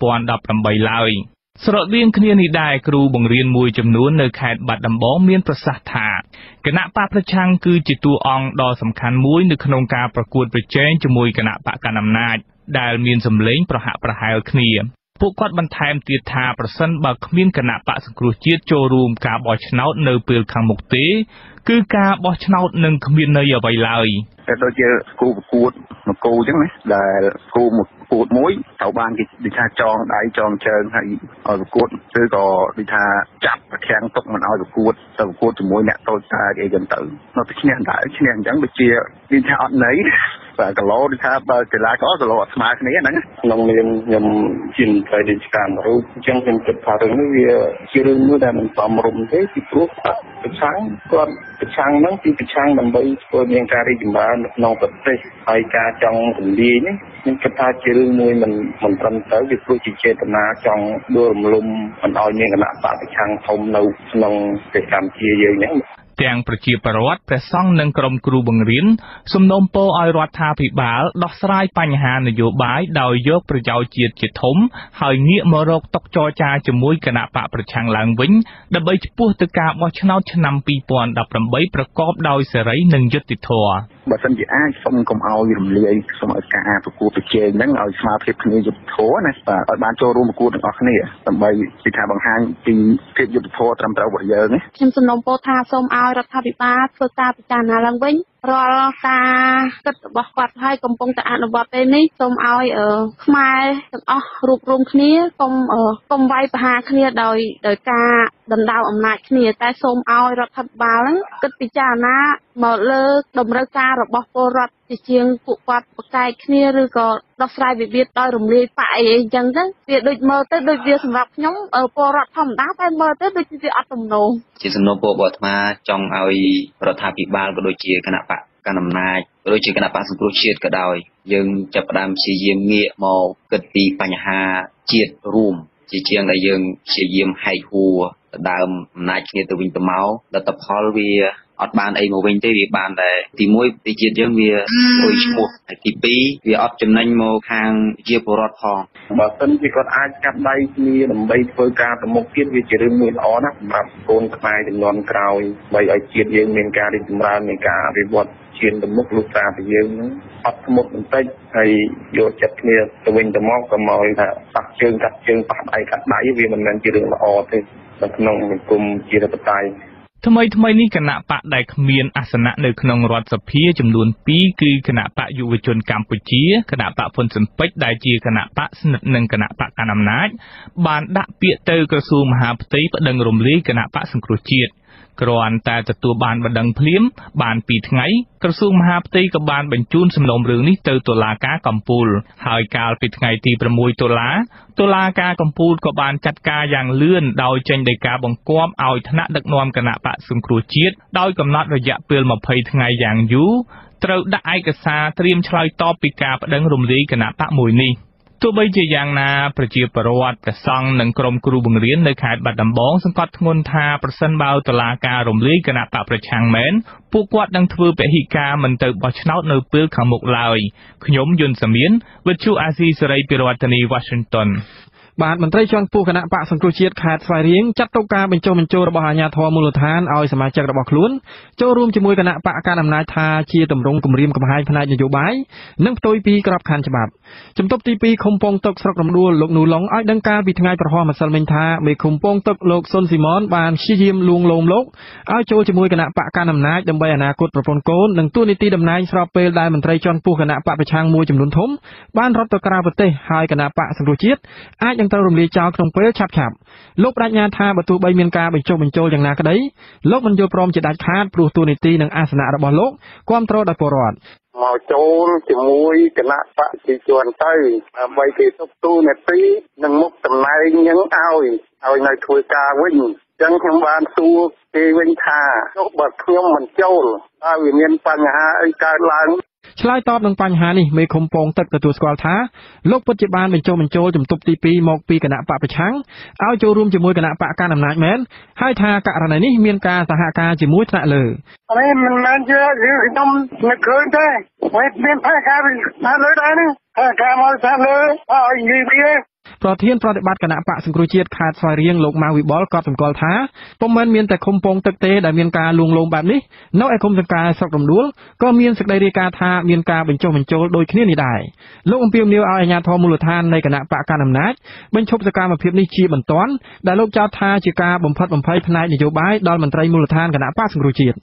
2018ឡើយស្រដៀងគ្នានេះដែរគ្រូបង្រៀនមួយចំនួននៅខេត្តបាត់ដំបងមានប្រសាសន៍ថាគណៈបកប្រឆាំងគឺជាតួអង្គដ៏សំខាន់មួយនៅក្នុងការប្រកួតប្រជែងជាមួយគណៈបកកណ្ដាលអំណាចដែលមានសម្លេងប្រហាក់ប្រហែលគ្នាពួកគាត់បន្ថែមទៀតថាប្រសិនបើគ្មានគណៈបកសង្គ្រោះជាតិចូលរួមការបោះឆ្នោតនៅពេលខាងមុខទេគឺការបោះឆ្នោតនឹងគ្មានន័យអ្វីឡើយតែដូចជាគូប្រកួតមកគូអញ្ចឹងណាដែលគូមកប្រកួតមួយត្រូវបានគេដូចថាចងដៃចងជើងហើយឲ្យប្រកួតឬក៏ដូចថាចាប់ប្រខាំងទុកមិនឲ្យប្រកួតទៅប្រកួតជាមួយអ្នកតូចតាចអីចឹងទៅនៅតែឈ្នះដែរឈ្នះអញ្ចឹងដូចជានិយាយថាអត់ន័យបាទគីឡូដូចថាបើកីឡាករគីឡូអត់ស្មើគ្នាហ្នឹងក្នុងនាមខ្ញុំជាមន្ត្រីរាជការមួយរូបអញ្ចឹងខ្ញុំគិតថារឿងនេះវាជារឿងមួយដែលមិនសមរម្យទេពីព្រោះប្រឆាំងគាត់ប្រឆាំងហ្នឹងគឺប្រឆាំងដើម្បីធ្វើមានការរីកចម្រើននៅក្នុងប្រទេសហើយការចង់រំលាយនេះខ្ញុំគិតថាជារឿងមួយមិនត្រឹមត្រូវពីព្រោះជាចេតនាចង់ដួលរំលំមិនឲ្យមានគណៈបកប្រឆាំងធំនៅក្នុងប្រទេសកម្ពុជាយើងហ្នឹងទាំងប្រជាពលរដ្ឋព្រះសង្ឃនិងក្រុមគ្រូបង្រៀនសំណូមពរឲ្យរដ្ឋាភិបាលដោះស្រាយបញ្ហានយោបាយដោយយកប្រយោជន៍ជាតិជាធំហើយងាកមករកតុចរចាជាមួយគណៈបកប្រឆាំងឡើងវិញដើម្បីឆ្ពោះទៅការបោះឆ្នោតឆ្នាំ2018ប្រកបដោយសេរីនិងយុត្តិធម៌បើសិនជាអាចសូមកុំឲ្យរំលាយសូមឲ្យការប្រកួតប្រជែងហ្នឹងឲ្យស្មើភាពគ្នាយុត្តិធម៌ណាបាទឲ្យបានចូលរួមប្រកួតទាំងអស់គ្នាដើម្បីពីថាបង្ហាញពីភាពយុត្តិធម៌ត្រឹមត្រូវរបស់យើងណាខ្ញុំសំណូមពរថាសូមឲ្យរដ្ឋាភិបាលធ្វើការពិចារណាឡើងវិញរាល់ការគិតរបស់គាត់ហើយកំពុងតែអនុវត្តពេលនេះសូមឲ្យខ្មែរទាំងអស់រួបរวมគ្នាកុំវាយប្រហារគ្នាដោយការដណ្ដើមអំណាចគ្នាតែសូមឲ្យរដ្ឋាភិបាលហ្នឹងគិតពិចារណាមកលើតម្រូវការរបស់ពលរដ្ឋជាជាងពួកគាត់ប្រកែកគ្នាឬក៏ដោះស្រាយវិវាទដោយរំលាយបកអីអញ្ចឹងទៅវាដូចមើលទៅដូចវាសម្រាប់ខ្ញុំពលរដ្ឋធម្មតាតែមើលទៅដូចជាវាអត់ទំនោរជាសំណូមពររបស់អាត្មាចង់ឲ្យរដ្ឋាភិបាលក៏ដូចជាគណៈបកកណ្ដាលអំណាចក៏ដូចជាគណៈបកសង្គ្រោះជាតិក៏ដោយយើងចាប់ផ្ដើមព្យាយាមងាកមកគិតពីបញ្ហាជាតិរួមជាជាងដែលយើងព្យាយាមហែកហួរដើមអំណាចគ្នាទៅវិញទៅមកលទ្ធផលវាអត់បានអីមកវិញទេវាបានតែទី1ប្រទេសជាតិយើងវាអុយឈ្មោះហើយទី2វាអត់ចំណេញមកខាងជាពលរដ្ឋផងបើសិនជាគាត់អាចចាប់ដៃគ្នាដើម្បីធ្វើការទៅមុខទៀតវាជារឿងមួយល្អណាស់សម្រាប់កូនខ្មែរជំនាន់ក្រោយដើម្បីឲ្យជាតិយើងមានការរីកចម្រើនមានការវិវត្តឈានទៅមុខលុះត្រាតែយើងនឹងអត់ធ្មត់បន្តិចហើយយកចិត្តគ្នាទៅវិញទៅមកក៏មកថាប៉ះជើងកាត់ជើងប៉ះដៃកាត់ដៃវាមិនមែនជារឿងល្អទេនៅក្នុងសង្គមជារដ្ឋបတ်ថ្មីនេះគណៈបកដែលគ្មានអាសនៈនៅក្នុងរដ្ឋសភាចំនួន2គឺគណៈបកយុវជនកម្ពុជាគណៈបកហ៊ុនស៊ិនប៉ិចដែលជាគណៈបកស្និទ្ធនឹងគណៈបកកណ្ដាលអំណាចបានដាក់ពាក្យទៅក្រសួងមហាផ្ទៃប្តឹងរំលាយគណៈបកសង្គ្រោះជាតិគ្រាន់តែទទួលបានបណ្ដឹងភ្លាមបាន2ថ្ងៃក្រសួងមហាផ្ទៃក៏បានបញ្ជូនសំណុំរឿងនេះទៅតុលាការកំពូលហើយកាលពីថ្ងៃទី6តុលាការកំពូលក៏បានចាត់ការយ៉ាងលឿនដោយចេញដីកាបង្គាប់ឲ្យថ្នាក់ដឹកនាំគណៈបកសង្គ្រោះជាតិដោយកំណត់រយៈពេល20ថ្ងៃយ៉ាងយូរត្រូវដាក់ឯកសារត្រៀមឆ្លើយតបពីការប្តឹងរំលាយគណៈបកមួយនេះទោះបីជាយ៉ាងណាប្រជាពលរដ្ឋព្រះសង្ឃនិងក្រុមគ្រូបង្រៀននៅខេត្តបាត់ដំបងសង្កត់ធ្ងន់ថាប្រសិនបើតុលាការរំលាយគណៈបកប្រឆាំងមែនពួកគាត់នឹងធ្វើពហិការមិនទៅបោះឆ្នោតនៅពេលខាងមុខឡើយខ្ញុំយុនសាមៀនវិទ្យុអាស៊ីសេរីពីរដ្ឋធានី Washington បាទមន្ត្រីជាន់ខ្ពស់គណៈបកសង្គ្រោះជាតិខេត្តស្វាយរៀងចាត់ទុកការបញ្ចុះបញ្ចូលរបស់អាជ្ញាធរមូលដ្ឋានឲ្យសមាជិករបស់ខ្លួនចូលរួមជាមួយគណៈបកកណ្ដាលអំណាចថាជាទម្រង់គម្រាមកំហែងផ្នែកនយោបាយនិងផ្ទុយពីក្របខ័ណ្ឌច្បាប់ជំទប់ទី2ឃុំពងទឹកស្រុករំដួលលោកនូឡុងឲ្យដឹងការពីថ្ងៃប្រហោះម្សិលមិញថាមេឃុំពងទឹកលោកសុនស៊ីម៉នបានព្យាយាមលួងលោមលោកឲ្យចូលជាមួយគណៈបកកណ្ដាលអំណាចដើម្បីអនាគតប្រពន្ធកូននិងទួនាទីតំណែងស្របពេលដែលមន្ត្រីជាន់ខ្ពស់គណៈបកប្រឆាំងមួយចំនួនធំបានរត់ទៅក្រៅប្រទេសហើយគណៈបកសង្គ្រោះជាតិអាចនឹងត្រូវរំលាយចោលក្នុងពេលឆាប់ៗលោកបដិញ្ញាថាបើទោះបីមានការបញ្ចុះបញ្ចូលយ៉ាងណាក្តីលោកមិនយល់ព្រមជាដាច់ខាតព្រោះទួនាទីនិងអាសនៈរបស់លោកគាំទ្រដោយពលរដ្ឋមកចូលជាមួយគណៈបកប្រជាជនទៅដើម្បីគេទុកទូនាទីនិងមុខតំណែងនឹងឲ្យនៅធ្វើការវិញអញ្ចឹងខ្ញុំបានសួរគេវិញថាចុះបើខ្ញុំមិនចូលតើវាមានបញ្ហាអីកើតឡើងឆ្លើយតបនឹងបញ្ហានេះមេឃុំពងទឹកទទួលស្គាល់ថាលោកពិតជាបានបញ្ចុះបញ្ចូលជំទប់ទី2មកពីគណៈបកប្រឆាំងឲ្យចូលរួមជាមួយគណៈបកកណ្ដាលអំណាចមែនហើយថាករណីនេះមានការសហការជាមួយថ្នាក់លើនេះមិនមែនជាខ្ញុំនឹកឃើញទេមានផែការថាលើដែរនេះផែការមកថាលើឲ្យនិយាយវាប្រធានប្រតិបត្តិគណៈបកសង្គ្រោះជាតិខេត្តស្វាយរៀងលោកម៉ៅវិបុលក៏សម្គាល់ថាពុំមែនមានតែឃុំពងទឹកទេដែលមានការលួងលោមបែបនេះនៅឯឃុំសង្កែស្រុករំដួលក៏មានសេចក្តីរាយការណ៍ថាមានការបញ្ចុះបញ្ចូលដូចគ្នានេះដែរលោកអំពាវនាវឲ្យអាជ្ញាធរមូលដ្ឋាននៃគណៈបកកណ្ដាលអំណាចបញ្ឈប់សកម្មភាពនេះជាបន្ទាន់ដែលលោកចោទថាជាការបំផិតបំភ័យផ្នែកនយោបាយដល់មន្ត្រីមូលដ្ឋានគណៈបកសង្គ្រោះជាតិ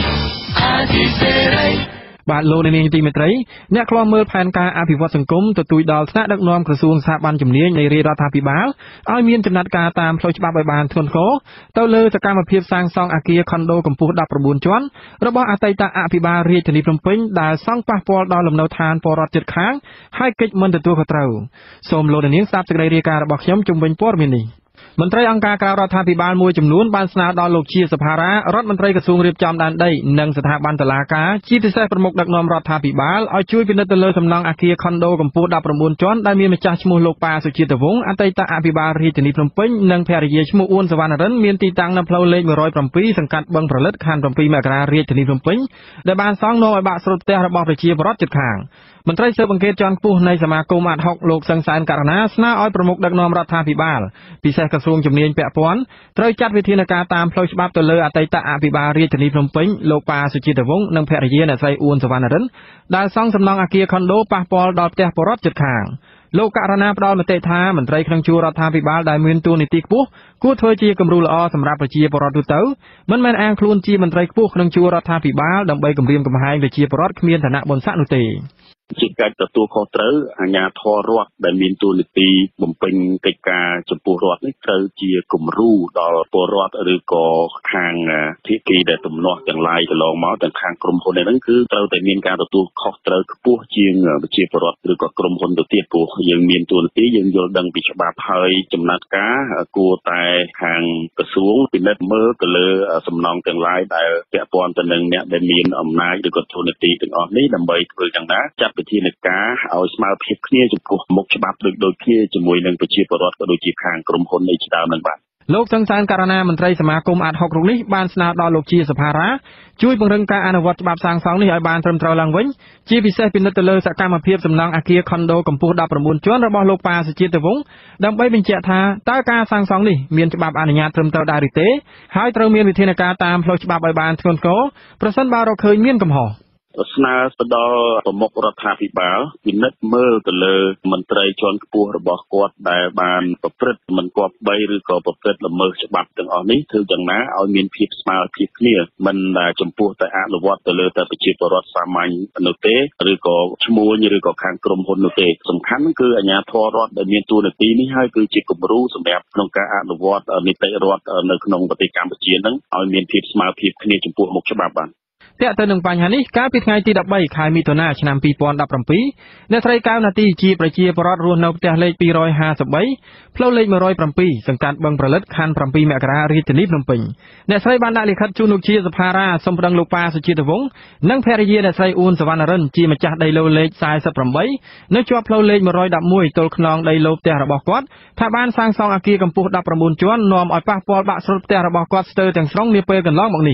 បាទលោកនាងទីមេត្រីអ្នកខ្លាំមើលផែនការអភិវឌ្ឍសង្គមទទូចដល់ថ្នាក់ដឹកនាំក្រសួងស្ថាប័នជំនាញនៃរាជរដ្ឋាភិបាលឲ្យមានចំណាត់ការតាមផ្លូវច្បាប់ឲ្យបានធ្ងន់ធ្ងរទៅលើសកម្មភាពសាងសង់អគារខុនដូកម្ពស់19ជាន់របស់អតីតអភិបាលរាជធានីភ្នំពេញដែលសង់ប៉ះពាល់ដល់លំនៅឋានពលរដ្ឋជិតខាងហើយកិច្ចមិនទទួលខុសត្រូវសូមលោកនាងស្ដាប់សេចក្តីរាយការណ៍របស់ខ្ញុំជុំវិញព័ត៌មាននេះមន្ត្រីអង្គការក្រៅរដ្ឋាភិបាលមួយចំនួនបានស្នើដល់លោកជាសភារារដ្ឋមន្ត្រីក្រសួងរៀបចំដែនដីនិងស្ថាប័នតុលាការជាពិសេសប្រមុខដឹកនាំរដ្ឋាភិបាលឲ្យជួយពិនិត្យទៅលើសំណង់អគារខុនដូកម្ពស់19ជាន់ដែលមានម្ចាស់ឈ្មោះលោកប៉ាសុជាតិវង្សអតីតអភិបាលរាជធានីភ្នំពេញនិងភរិយាឈ្មោះអ៊ួនសវណ្ណរិនមានទីតាំងនៅផ្លូវលេខ107សង្កាត់បឹងប្រលិតខណ្ឌ7មករារាជធានីភ្នំពេញដែលបានសង់នាំឲ្យបាក់ស្រុតផ្ទះរបស់ប្រជាពលរដ្ឋជិតខាងមន្ត្រីស៊ើបអង្កេតជាន់ខ្ពស់នៃសមាគមអាត់ហុកលោកសឹងសែនករណាស្នើឲ្យប្រមុខដឹកនាំរដ្ឋាភិបាលពិសេសក្រសួងជំនាញពាក់ព័ន្ធត្រូវចាត់វិធានការតាមផ្លូវច្បាប់ទៅលើអតីតអភិបាលរាជធានីភ្នំពេញលោកប៉ាសុជាតិវង្សនិងភរិយាអ្នកស្រីអ៊ួនសវណ្ណរិនដែលសង់សំណង់អគារខុនដូប៉ះពាល់ដល់ផ្ទះពលរដ្ឋជិតខាងលោកករណាផ្ដល់មតិថាមន្ត្រីក្នុងជួររដ្ឋាភិបាលដែលមានតួនាទីខ្ពស់គួរធ្វើជាគំរូល្អសម្រាប់ប្រជាពលរដ្ឋទូទៅមិនមែនអាងខ្លួនជាមន្ត្រីខ្ពស់ក្នុងជួររដ្ឋាភិបាលដើម្បីគំរាមកំហែងប្រជាពលរដ្ឋគ្មានឋានៈបុណ្យស័ក្តិនោះទេជាកិច្ចទទួលខុសត្រូវអាជ្ញាធររដ្ឋដែលមានតួនាទីបំពេញកិច្ចការចំពោះរដ្ឋនេះត្រូវជាគំរូដល់ពលរដ្ឋឬក៏ខាងភាគីដែលទំនាស់ទាំងឡាយកន្លងមកទាំងខាងក្រុមហ៊ុនហ្នឹងគឺត្រូវតែមានការទទួលខុសត្រូវខ្ពស់ជាងប្រជាពលរដ្ឋឬក៏ក្រុមហ៊ុនទៅទៀតព្រោះយើងមានតួនាទីយើងយល់ដឹងពីច្បាប់ហើយចំណាត់ការគួរតែខាងក្រសួងពិនិត្យមើលទៅលើសំណង់ទាំងឡាយដែលពាក់ព័ន្ធទៅនឹងអ្នកដែលមានអំណាចឬក៏តួនាទីទាំងអស់នេះដើម្បីធ្វើយ៉ាងណាចាត់វិធានការឲ្យស្មើភាពគ្នាចំពោះមុខច្បាប់ដូចគ្នាជាមួយនឹងប្រជាពលរដ្ឋក៏ដូចជាខាងក្រុមហ៊ុននៃជាដើមនឹងបាទលោកសង្សានករណាមន្ត្រីសមាគមអាត់ហុករូបនេះបានស្នើដល់លោកជាសភារាជួយពង្រឹងការអនុវត្តច្បាប់សាងសង់នេះឲ្យបានត្រឹមត្រូវឡើងវិញជាពិសេសពិនិត្យទៅលើសកម្មភាពសំណង់អគារខុនដូកម្ពស់19ជាន់របស់លោកប៉ាសុជាតិវង្សដើម្បីបញ្ជាក់ថាតើការសាងសង់នេះមានច្បាប់អនុញ្ញាតត្រឹមត្រូវដែរឬទេហើយត្រូវមានវិធានការតាមផ្លូវច្បាប់ឲ្យបានធ្ងន់ធ្ងរប្រសិនបើរកឃើញមានកំហុសស្នើទៅដល់ប្រមុខរដ្ឋាភិបាលពិនិត្យមើលទៅលើមន្ត្រីជាន់ខ្ពស់របស់គាត់ដែលបានប្រព្រឹត្តមិនគប្បីឬក៏ប្រព្រឹត្តល្មើសច្បាប់ទាំងអស់នេះធ្វើយ៉ាងណាឲ្យមានភាពស្មើភាពគ្នាមិនចំពោះតែអនុវត្តទៅលើតែប្រជាពលរដ្ឋសាមញ្ញនោះទេឬក៏ឈ្មួញឬក៏ខាងក្រុមហ៊ុននោះទេសំខាន់គឺអាជ្ញាធររដ្ឋដែលមានតួនាទីនេះហើយគឺជាគំរូសម្រាប់ក្នុងការអនុវត្តនីតិរដ្ឋនៅក្នុងប្រទេសកម្ពុជានឹងឲ្យមានភាពស្មើភាពគ្នាចំពោះមុខច្បាប់បាទទាក់ទងនឹងបញ្ហានេះកាលពីថ្ងៃទី13ខែមិថុនាឆ្នាំ2017អ្នកស្រីកៅនាទីជាប្រជាពលរដ្ឋរស់នៅផ្ទះលេខ253ផ្លូវលេខ107សង្កាត់បឹងប្រលិតខណ្ឌ7មករារាជធានីភ្នំពេញអ្នកស្រីបានដាក់លិខិតជូនលោកជាសភារាសូមប្តឹងលោកប៉ាសុជាតិវង្សនិងភរិយាអ្នកស្រីអ៊ួនសវណ្ណរិនជាម្ចាស់ដីឡូលេខ48នៅជាប់ផ្លូវលេខ111ទល់ខ្នងដីឡូផ្ទះរបស់គាត់ថាបានសាងសង់អគារកម្ពស់19ជាន់នាំឲ្យប៉ះពាល់បាក់ស្រុតផ្ទះរបស់គាត់ស្ទើរទាំងស្រុងនាពេលកន្លងមកនេះ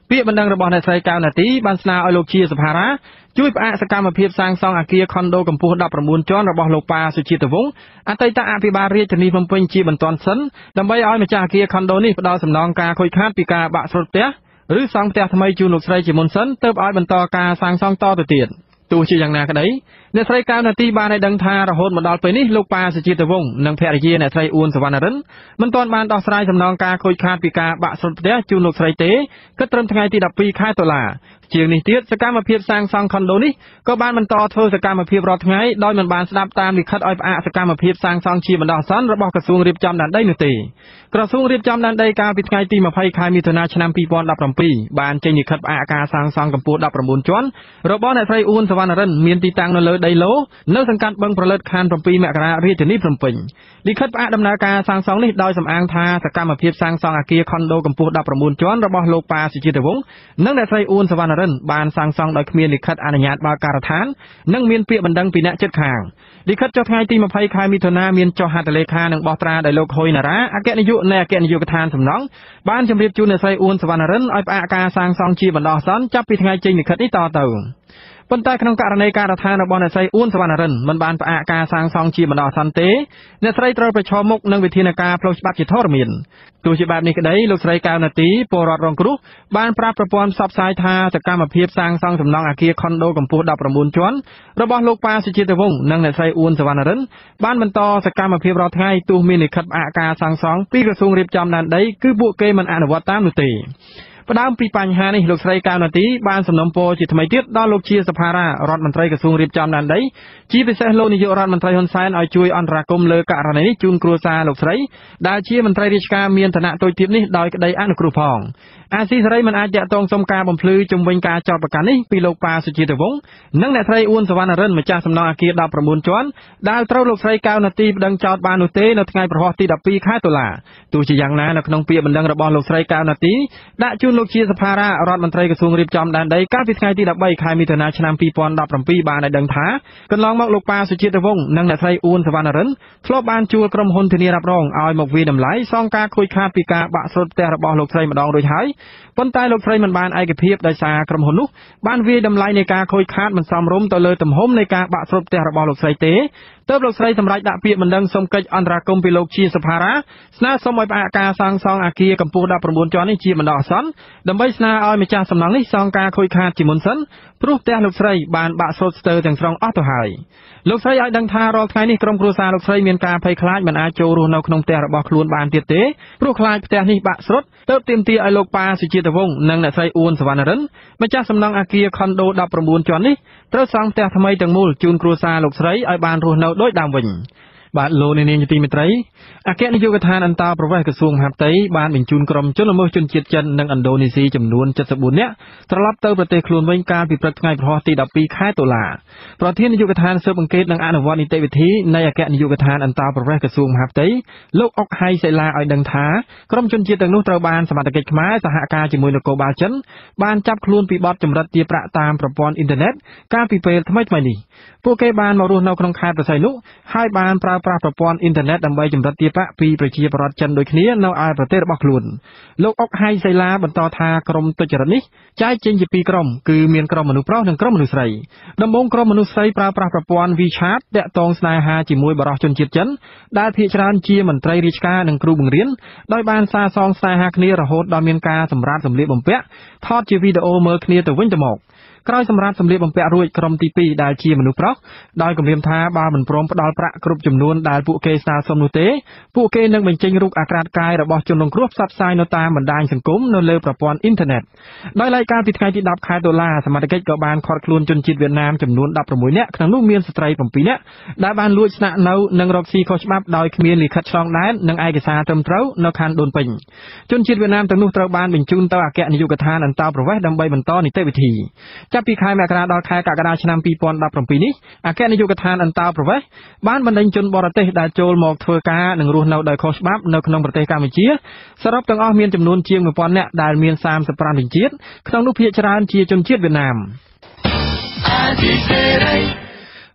ពាក្យបណ្ដឹងរបស់អ្នកស្រីកៅនាទីបានស្នើឲ្យលោកជាសភារាជួយផ្អាកសកម្មភាពសាងសង់អគារខុនដូកម្ពស់19ជាន់របស់លោកប៉ាសុជាតិវង្សអតីតអភិបាលរាជធានីភ្នំពេញជាបន្ទាន់សិនដើម្បីឲ្យម្ចាស់អគារខុនដូនេះផ្ដល់សំណងការខូចខាតពីការបាក់ស្រុតផ្ទះឬសង់ផ្ទះថ្មីជូនលោកស្រីជាមុនសិនទើបឲ្យបន្តការសាងសង់តទៅទៀតទោះជាយ៉ាងណាក្តីអ្នកស្រីកៅនាទីបានឲ្យដឹងថារហូតមកដល់ពេលនេះលោកប៉ាសុជាតិវង្សនិងភរិយាអ្នកស្រីអួនសវណ្ណរិនមិនទាន់បានដោះស្រាយសំណងការខូចខាតពីការបាក់ស្រុតផ្ទះជូនលោកស្រីទេគិតត្រឹមថ្ងៃទី12ខែតុលាជាងនេះទៀតសកម្មភាពសាងសង់ខុនដូនេះក៏បានបន្តធ្វើសកម្មភាពរាល់ថ្ងៃដោយមិនបានស្ដាប់តាមលិខិតឲ្យផ្អាកសកម្មភាពសាងសង់ជាបណ្ដោះអាសន្នរបស់ក្រសួងរៀបចំដែនដីនោះទេក្រសួងរៀបចំដែនដីកាលពីថ្ងៃទី20ខែមិថុនាឆ្នាំ2017បានចេញលិខិតផ្អាកការសាងសង់កម្ពស់19ជាន់របស់អ្នកស្រីអួនសវណ្ណរិនមានទីតាំងនៅលើដីឡូនៅសង្កាត់បឹងប្រលិតខណ្ឌ7មករារាជធានីភ្នំពេញលិខិតផ្អាកដំណើរការសាងសង់នេះដោយសំអាងថាសកម្មភាពសាងសង់អគារខុនដូកម្ពស់19ជាន់របស់លោកប៉ាសុជាតិវង្សនិងអ្នកស្រីអួនសវណ្ណរិនបានសាងសង់ដោយគ្មានលិខិតអនុញ្ញាតបើកការដ្ឋាននិងមានពាក្យបណ្ដឹងពីអ្នកជិតខាងលិខិតចុះថ្ងៃទី20ខែមិថុនាមានចុះហត្ថលេខានិងបោះត្រាដោយលោកហ៊ុយណារ៉ាអគ្គនាយកនៃអគ្គនាយកដ្ឋានសំណង់បានជម្រាបជូនអ្នកស្រីអួនសវណ្ណរិនឲ្យផ្អាកការសាងសង់ជាបណ្ដោះអាសន្នចាប់ពីថ្ងៃចេញលិខិតនេះតទៅប៉ុន្តែក្នុងករណីការដ្ឋានរបស់អ្នកស្រីអួនសវណ្ណរិនមិនបានផ្អាកការសាងសង់ជាបណ្ដោះអាសន្នទេអ្នកស្រីត្រូវប្រឈមមុខនឹងវិធានការផ្លូវច្បាប់ជាធរមានទោះជាបែបនេះក្តីលោកស្រីកៅនាទីពលរដ្ឋរងគ្រោះបានប្រាប់ប្រព័ន្ធផ្សព្វផ្សាយថាសកម្មភាពសាងសង់សំណង់អគារខុនដូកម្ពស់19ជាន់របស់លោកប៉ាសុជាតិវង្សនិងអ្នកស្រីអួនសវណ្ណរិនបានបន្តសកម្មភាពរាល់ថ្ងៃទោះមានលិខិតផ្អាកការសាងសង់ពីក្រសួងរៀបចំដែនដីគឺពួកគេមិនអនុវត្តតាមនោះទេផ្ដើមពីបញ្ហានេះលោកស្រីកៅនាទីបានសំណូមពរជាថ្មីទៀតដល់លោកជាសភារារដ្ឋមន្ត្រីក្រសួងរៀបចំដែនដីជាពិសេសលោកនាយករដ្ឋមន្ត្រីហ៊ុនសែនឲ្យជួយអន្តរាគមន៍លើករណីនេះជូនគ្រួសារលោកស្រីដែលជាមន្ត្រីរាជការមានឋានៈតូចទាបនេះដោយក្តីអនុគ្រោះផងអាស៊ីសេរីមិនអាចតាក់ទងសុំការបំភ្លឺជំវិញការចោទប្រកាន់នេះពីលោកប៉ាសុជាតិវង្សនិងអ្នកស្រីអួនសវណ្ណរិនម្ចាស់សំណង់អគារ19ជាន់ដែលត្រូវលោកស្រីកៅនាទីប្តឹងចោទបាននោះទេនៅថ្ងៃប្រហ័សទី12ខែតុលាទោះជាយ៉ាងណានៅក្នុងពាក្យបណ្ដឹងរបស់លោកស្រីកៅនាទីដាក់ជូនលោកជាសភារារដ្ឋមន្ត្រីក្រសួងរៀបចំដែនដីកាលពីថ្ងៃទី13ខែមិថុនាឆ្នាំ2017បានឲ្យដឹងថាកន្លងមកលោកប៉ាសុជាតិវង្សនិងអ្នកស្រីអួនសវណ្ណរិនធ្លាប់បានជួលក្រុមហ៊ុនធានារ៉ាប់រងឲ្យមកវាយតម្លៃសងការខូចខាតពីការបាក់ស្រុតផ្ទះរបស់លោកស្រីម្ដងរួចហើយប៉ុន្តែលោកស្រីមិនបានឯកភាពដោយសារក្រុមហ៊ុននោះបានវាយតម្លៃនៃការខូចខាតមិនសមរម្យទៅលើទំហំនៃការបាក់ស្រុតផ្ទះរបស់លោកស្រីទេទើបលោកស្រីសម្រេចដាក់ពាក្យបណ្ដឹងសុំកិច្ចអន្តរាគមន៍ពីលោកជាសភារាស្នើសុំឲ្យផ្អាកការសាងសង់អគារកម្ពស់19ជាន់នេះជាបណ្ដោះអាសន្នដើម្បីស្នើឲ្យម្ចាស់សំណង់នេះសងការខូចខាតជាមុនសិនព្រោះផ្ទះលោកស្រីបានបាក់ស្រុតស្ទើរទាំងស្រុងអស់ទៅហើយលោកស្រីឲ្យដឹងថារាល់ថ្ងៃនេះក្រុមគ្រួសារលោកស្រីមានការភ័យខ្លាចមិនអាចចូលរស់នៅក្នុងផ្ទះរបស់ខ្លួនបានទៀតទេព្រោះខ្លាចផ្ទះនេះបាក់ស្រុតទើបទាមទារឲ្យលោកប៉ាសុជាតិវង្សនិងអ្នកស្រីអួនសវណ្ណរិនម្ចាស់សំណង់អគារខុនដូ19ជាន់នេះត្រូវសង់ផ្ទះថ្មីទាំងមូលជូនគ្រួសារលោកស្រីឲ្យបានរស់នៅដូចដើមវិញបាទលោកនាងជាទីមេត្រីអគ្គនាយកដ្ឋានអន្តរប្រវេសន៍ក្រសួងមហាផ្ទៃបានបញ្ជូនក្រុមជនល្មើសជនជាតិចិននិងឥណ្ឌូនេស៊ីចំនួន74នាក់ត្រឡប់ទៅប្រទេសខ្លួនវិញកាលពីព្រឹកថ្ងៃប្រហ័សទី12ខែតុលាប្រធាននាយកដ្ឋានស៊ើបអង្កេតនិងអនុវត្តនីតិវិធីនៃអគ្គនាយកដ្ឋានអន្តរប្រវេសន៍ក្រសួងមហាផ្ទៃលោកអុកហៃសៃឡាឲ្យដឹងថាក្រុមជនជាតិទាំងនោះត្រូវបានសមត្ថកិច្ចខ្មែរសហការជាមួយនគរបាលចិនបានចាប់ខ្លួនពីបទចម្រិតទារប្រាក់តាមប្រព័ន្ធអ៊ីនធឺណិតកាលពីពេលថ្មីៗនេះពួកគេបានមករស់នៅក្នុងខេត្តប្រស័យនុហើយបានប្រើប្រាស់ប្រព័ន្ធអ៊ីនធឺណិតដើម្បីចម្រិតទារប្រាក់ពីប្រជាពលរដ្ឋចិនដូចគ្នានៅឯប្រទេសរបស់ខ្លួនលោកអុកហៃសៃឡាបន្តថាក្រុមទុច្ចរិតនេះចែកចេញជាពីរក្រុមគឺមានក្រុមមនុស្សប្រុសនិងក្រុមមនុស្សស្រីដំបូងក្រុមមនុស្សស្រីប្រើប្រាស់ប្រព័ន្ធ WeChat តាក់ទងស្នេហាជាមួយបរិសុទ្ធជនជាតិចិនដែលភាគច្រើនជាមន្ត្រីរាជការនិងគ្រូបង្រៀនដោយបានសារសងស្នេហាគ្នារហូតដល់មានការសម្រាប់សម្លៀកបំពាក់ថតជាវីដេអូមើលគ្នាទៅវិញទៅមកក្រោយសម្រាប់សម្លៀកបំពាក់រួចក្រុមទី2ដែលជាមនុស្សប្រុសដោយគម្រាមថាបើមិនព្រមផ្ដល់ប្រាក់គ្រប់ចំនួនដែលពួកគេស្នើសុំនោះទេពួកគេនឹងបញ្ចេញរូបអាក្រាតកាយរបស់ជនរងគ្រោះផ្សព្វផ្សាយនៅតាមបណ្ដាញសង្គមនៅលើប្រព័ន្ធអ៊ីនធឺណិតដោយឡែកកាលពីថ្ងៃទី10ខែតុលាសមត្ថកិច្ចក៏បានឃាត់ខ្លួនជនជាតិវៀតណាមចំនួន16នាក់ក្នុងនោះមានស្ត្រី7នាក់ដែលបានលួចស្នាក់នៅនិងរកស៊ីខុសច្បាប់ដោយគ្មានលិខិតឆ្លងដែននិងឯកសារត្រឹមត្រូវនៅខណ្ឌដូនពេញជនជាតិវៀតណាមទាំងនោះត្រូវបានបញ្ជូនទៅអគ្គនាយកដ្ឋានអន្តរប្រវេសន៍ដើម្បីបន្តនីតិវិធីចាប់ពីខែមករាដល់ខែកក្កដាឆ្នាំ2017នេះអគ្គនាយកដ្ឋានអន្តរប្រវេសន៍បានបណ្តេញជនបរទេសដែលចូលមកធ្វើការនិងរស់នៅដោយខុសច្បាប់នៅក្នុងប្រទេសកម្ពុជាសរុបទាំងអស់មានចំនួនជាង 1000 នាក់ដែលមាន35ជនជាតិក្នុងនោះភាគច្រើនជាជនជាតិវៀតណាម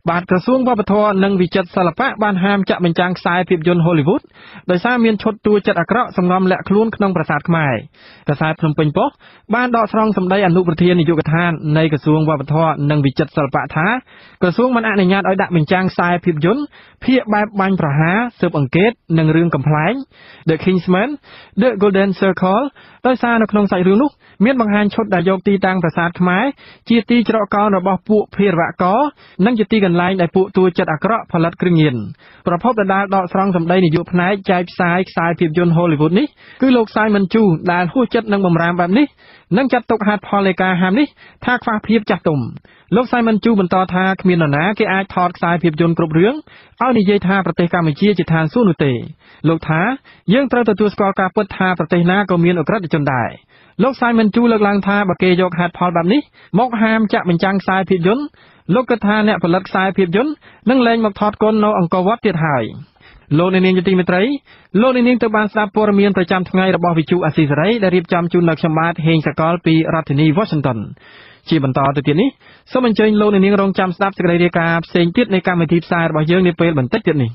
បាទក្រសួងវប្បធម៌និងវិចិត្រសិល្បៈបានហាមចាក់បញ្ចាំងខ្សែភាពយន្ត Hollywood ដោយសារមានឈុតតួចិត្តអាក្រក់សំងំលាក់ខ្លួនក្នុងប្រាសាទខ្មែរកាសែតភ្នំពេញប៉ុស្តិ៍បានដកស្រង់សម្ដីអនុប្រធាននាយកដ្ឋាននៃក្រសួងវប្បធម៌និងវិចិត្រសិល្បៈថាក្រសួងមិនអនុញ្ញាតឲ្យដាក់បញ្ចាំងខ្សែភាពយន្តភាគបែបបាញ់ប្រហារស៊ើបអង្កេតនិងរឿងកំប្លែង The Kingsman The Golden Circle ដោយសារនៅក្នុងសាច់រឿងនោះមានបង្ហាញឈុតដែលយកទីតាំងប្រាសាទខ្មែរជាទីច្រកកោនរបស់ពួកភេរវករនិងជាទីកន្លែងដែលពួកតួចិត្តអាក្រក់ផលិតគ្រឿងញៀនប្រភពដដែលដកស្រង់សម្ដីនាយកផ្នែកចែកផ្សាយខ្សែភាពយន្ត Hollywood នេះគឺលោក Simon Chu ដែលហួសចិត្តនឹងបំរាមបែបនេះនិងចាត់ទុកហេតុផលនៃការហាមនេះថាខ្វះភាពចាស់ទុំលោក Simon Chu បន្តថាគ្មាននរណាគេអាចថតខ្សែភាពយន្តគ្រប់រឿងឲ្យនិយាយថាប្រទេសកម្ពុជាជាឋានសួគ៌នោះទេលោកថាយើងត្រូវទទួលស្គាល់ការពិតថាប្រទេសណាក៏មានអក្រិតជនដែរលោក Simon Chu លើកឡើងថាបើគេយកហេតុផលបែបនេះមកហាមចាក់បញ្ចាំងខ្សែភាពយន្តលោកគិតថាអ្នកផលិតខ្សែភាពយន្តនឹងលែងមកថតគុននៅអង្គរវត្តទៀតហើយលោកនាងជាទីមេត្រីលោកនាងទៅបានស្ដាប់ព័ត៌មានប្រចាំថ្ងៃរបស់វិទ្យុអាស៊ីសេរីដែលរៀបចំជូនដល់ខ្ញុំបាទហេងសកលពីរដ្ឋធានី Washington ជាបន្តទៅទៀតនេះសូមអញ្ជើញលោកនាងរងចាំស្ដាប់សេចក្តីរាយការណ៍ផ្សេងទៀតនៃកម្មវិធីផ្សាយរបស់យើងនាពេលបន្តិចទៀតនេះ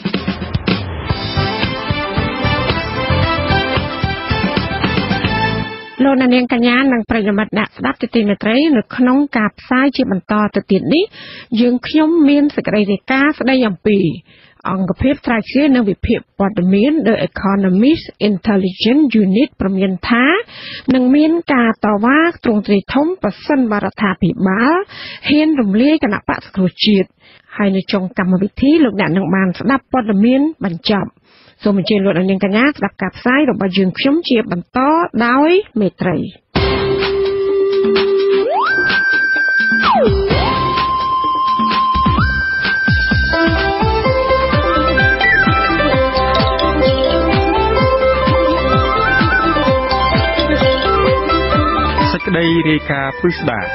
លោកនាងកញ្ញានិងប្រិយមិត្តអ្នកស្ដាប់ទីមេត្រីនៅក្នុងការផ្សាយជាបន្តទៅទៀតនេះយើងខ្ញុំមានសេចក្តីរាយការណ៍ស្ដីអំពីអង្គភាពស្រាវជ្រាវនិងវិភាគព័ត៌មាន The Economist Intelligence Unit ប្រមានថានឹងមានការតវ៉ាទ្រង់ទ្រាយធំប្រសិនបរដ្ឋាភិបាលហ៊ានរំលាយគណៈបក្សសង្គ្រោះជាតិហើយនៅចុងកម្មវិធីលោកអ្នកនឹងបានស្ដាប់ព័ត៌មានបញ្ចប់សូមអញ្ជើញលោកនាងកញ្ញាស្ដាប់ការផ្សាយរបស់យើងខ្ញុំជាបន្តដោយមេត្រីសេចក្តីរាយការណ៍ពិស្ដា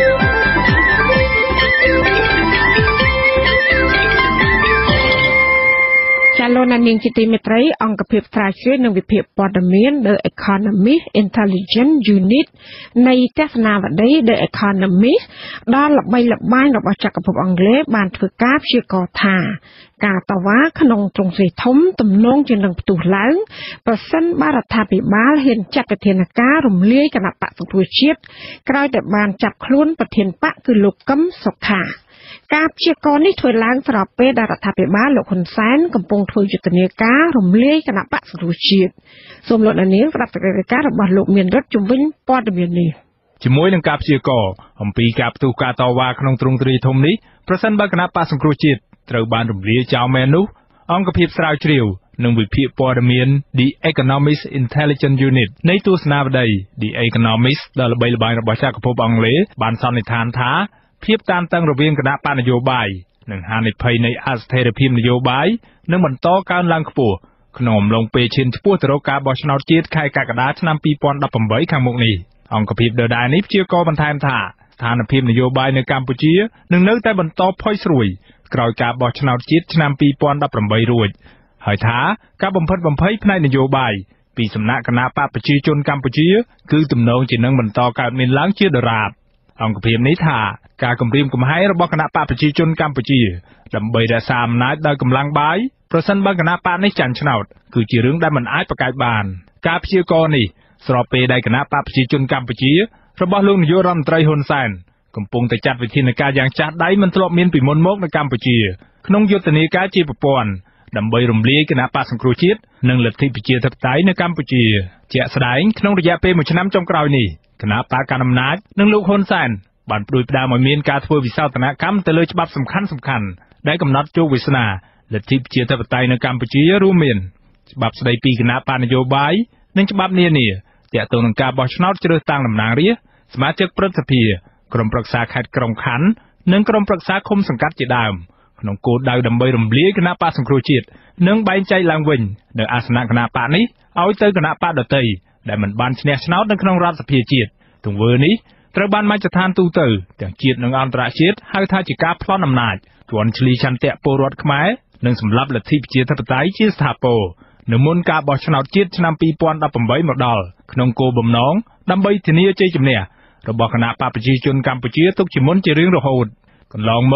លោកនាងជាទីមេត្រីអង្គភាពស្រាវជ្រាវនិងវិភាគព័ត៌មាន The Economist Intelligence Unit នៃទស្សនាវដ្តី The Economist ដ៏ល្បីល្បាញរបស់ចក្រភពអង់គ្លេសបានធ្វើការព្យាករណ៍ថាការតវ៉ាក្នុងទ្រង់ទ្រាយធំទំនងជានឹងផ្ទុះឡើងប្រសិនបរដ្ឋាភិបាលហ៊ានចាត់វិធានការរំលាយគណៈបក្សសង្គ្រោះជាតិក្រោយតែបានចាប់ខ្លួនប្រធានបកគឺលោកកឹមសុខាការព្យាករណ៍នេះធ្វើឡើងស្របពេលដែលរដ្ឋាភិបាលលោកហ៊ុនសែនកំពុងធ្វើយុទ្ធនាការរំលាយគណៈបក្សសង្គ្រោះជាតិសូមលោកនាងស្ដាប់សេចក្តីរាយការណ៍របស់លោកមានរិទ្ធជំវិញព័ត៌មាននេះជាមួយនឹងការព្យាករណ៍អំពីការផ្ទុះការតវ៉ាក្នុងទ្រង់ទ្រាយធំនេះប្រសិនបើគណៈបក្សសង្គ្រោះជាតិត្រូវបានរំលាយចោលមែននោះអង្គភាពស្រាវជ្រាវនិងវិភាគព័ត៌មាន The Economist Intelligence Unit នៃទស្សនាវដ្តី The Economist ដ៏ល្បីល្បាញរបស់ចក្រភពអង់គ្លេសបានសន្និដ្ឋានថាភាពតានតឹងរវាងគណៈបកនយោបាយនិងហានិភ័យនៃអស្ថិរភាពនយោបាយនឹងបន្តកើនឡើងខ្ពស់ក្នុងអំឡុងពេលឈានឆ្ពោះទៅរកការបោះឆ្នោតជាតិខែកក្កដាឆ្នាំ2018ខាងមុខនេះអង្គភាពដដែលនេះព្យាករណ៍បន្ថែមថាស្ថានភាពនយោបាយនៅកម្ពុជានឹងនៅតែបន្តផុយស្រួយក្រោយការបោះឆ្នោតជាតិឆ្នាំ2018រួចហើយថាការបំផិតបំភ័យផ្នែកនយោបាយពីសំណាក់គណៈបកប្រជាជនកម្ពុជាគឺទំនងជានឹងបន្តកើតមានឡើងជាដរាបអង្គភាពនេះថាការគម្រាមកំហែងរបស់គណៈបកប្រជាជនកម្ពុជាដើម្បីរក្សាអំណាចដោយកម្លាំងបាយប្រសិនបើគណៈបកនេះចាញ់ឆ្នោតគឺជារឿងដែលមិនអាចប្រកែកបានការព្យាករណ៍នេះស្របពេលដែលគណៈបកប្រជាជនកម្ពុជារបស់លោកនាយករដ្ឋមន្ត្រីហ៊ុនសែនកំពុងតែចាត់វិធានការយ៉ាងចាស់ដៃមិនធ្លាប់មានពីមុនមកនៅកម្ពុជាក្នុងយុទ្ធនាការជាប្រព័ន្ធដើម្បីរំលាយគណៈបក្សសង្គ្រោះជាតិនិងលទ្ធិប្រជាធិបតេយ្យនៅកម្ពុជាជាក់ស្ដែងក្នុងរយៈពេល1ឆ្នាំចុងក្រោយនេះគណៈបកកណ្ដាលអំណាចនិងលោកហ៊ុនសែនបានផ្ដួចផ្ដើមឲ្យមានការធ្វើវិសោធនកម្មទៅលើច្បាប់សំខាន់ៗដែលកំណត់ជោគវាសនាលទ្ធិប្រជាធិបតេយ្យនៅកម្ពុជារួមមានច្បាប់ស្ដីពីគណៈបកនយោបាយនិងច្បាប់នានាទាក់ទងនឹងការបោះឆ្នោតជ្រើសតាំងតំណាងរាស្ត្រសមាជិកព្រឹទ្ធសភាក្រុមប្រឹក្សាខេត្តក្រុងខណ្ឌនិងក្រុមប្រឹក្សាឃុំសង្កាត់ជាដើមក្នុងគោលដៅដើម្បីរំលាយគណៈបក្សសង្គ្រោះជាតិនិងបែងចែកឡើងវិញនៅអាសនៈគណៈបកនេះឲ្យទៅគណៈបកដទៃដែលមិនបានឈ្នះឆ្នោតនៅក្នុងរដ្ឋសភាជាតិទង្វើនេះត្រូវបានមជ្ឈដ្ឋានទូទៅទាំងជាតិនិងអន្តរជាតិហៅថាជាការប្លន់អំណាចជន់ឈ្លីឆន្ទៈពលរដ្ឋខ្មែរនិងសម្លាប់លទ្ធិប្រជាធិបតេយ្យជាស្ថាពរនៅមុនការបោះឆ្នោតជាតិឆ្នាំ2018មកដល់ក្នុងគោលបំណងដើម្បីធានាជ័យជំនះរបស់គណៈបកប្រជាជនកម្ពុជាទុកជាមុនជារៀងរហូតកន្លងមក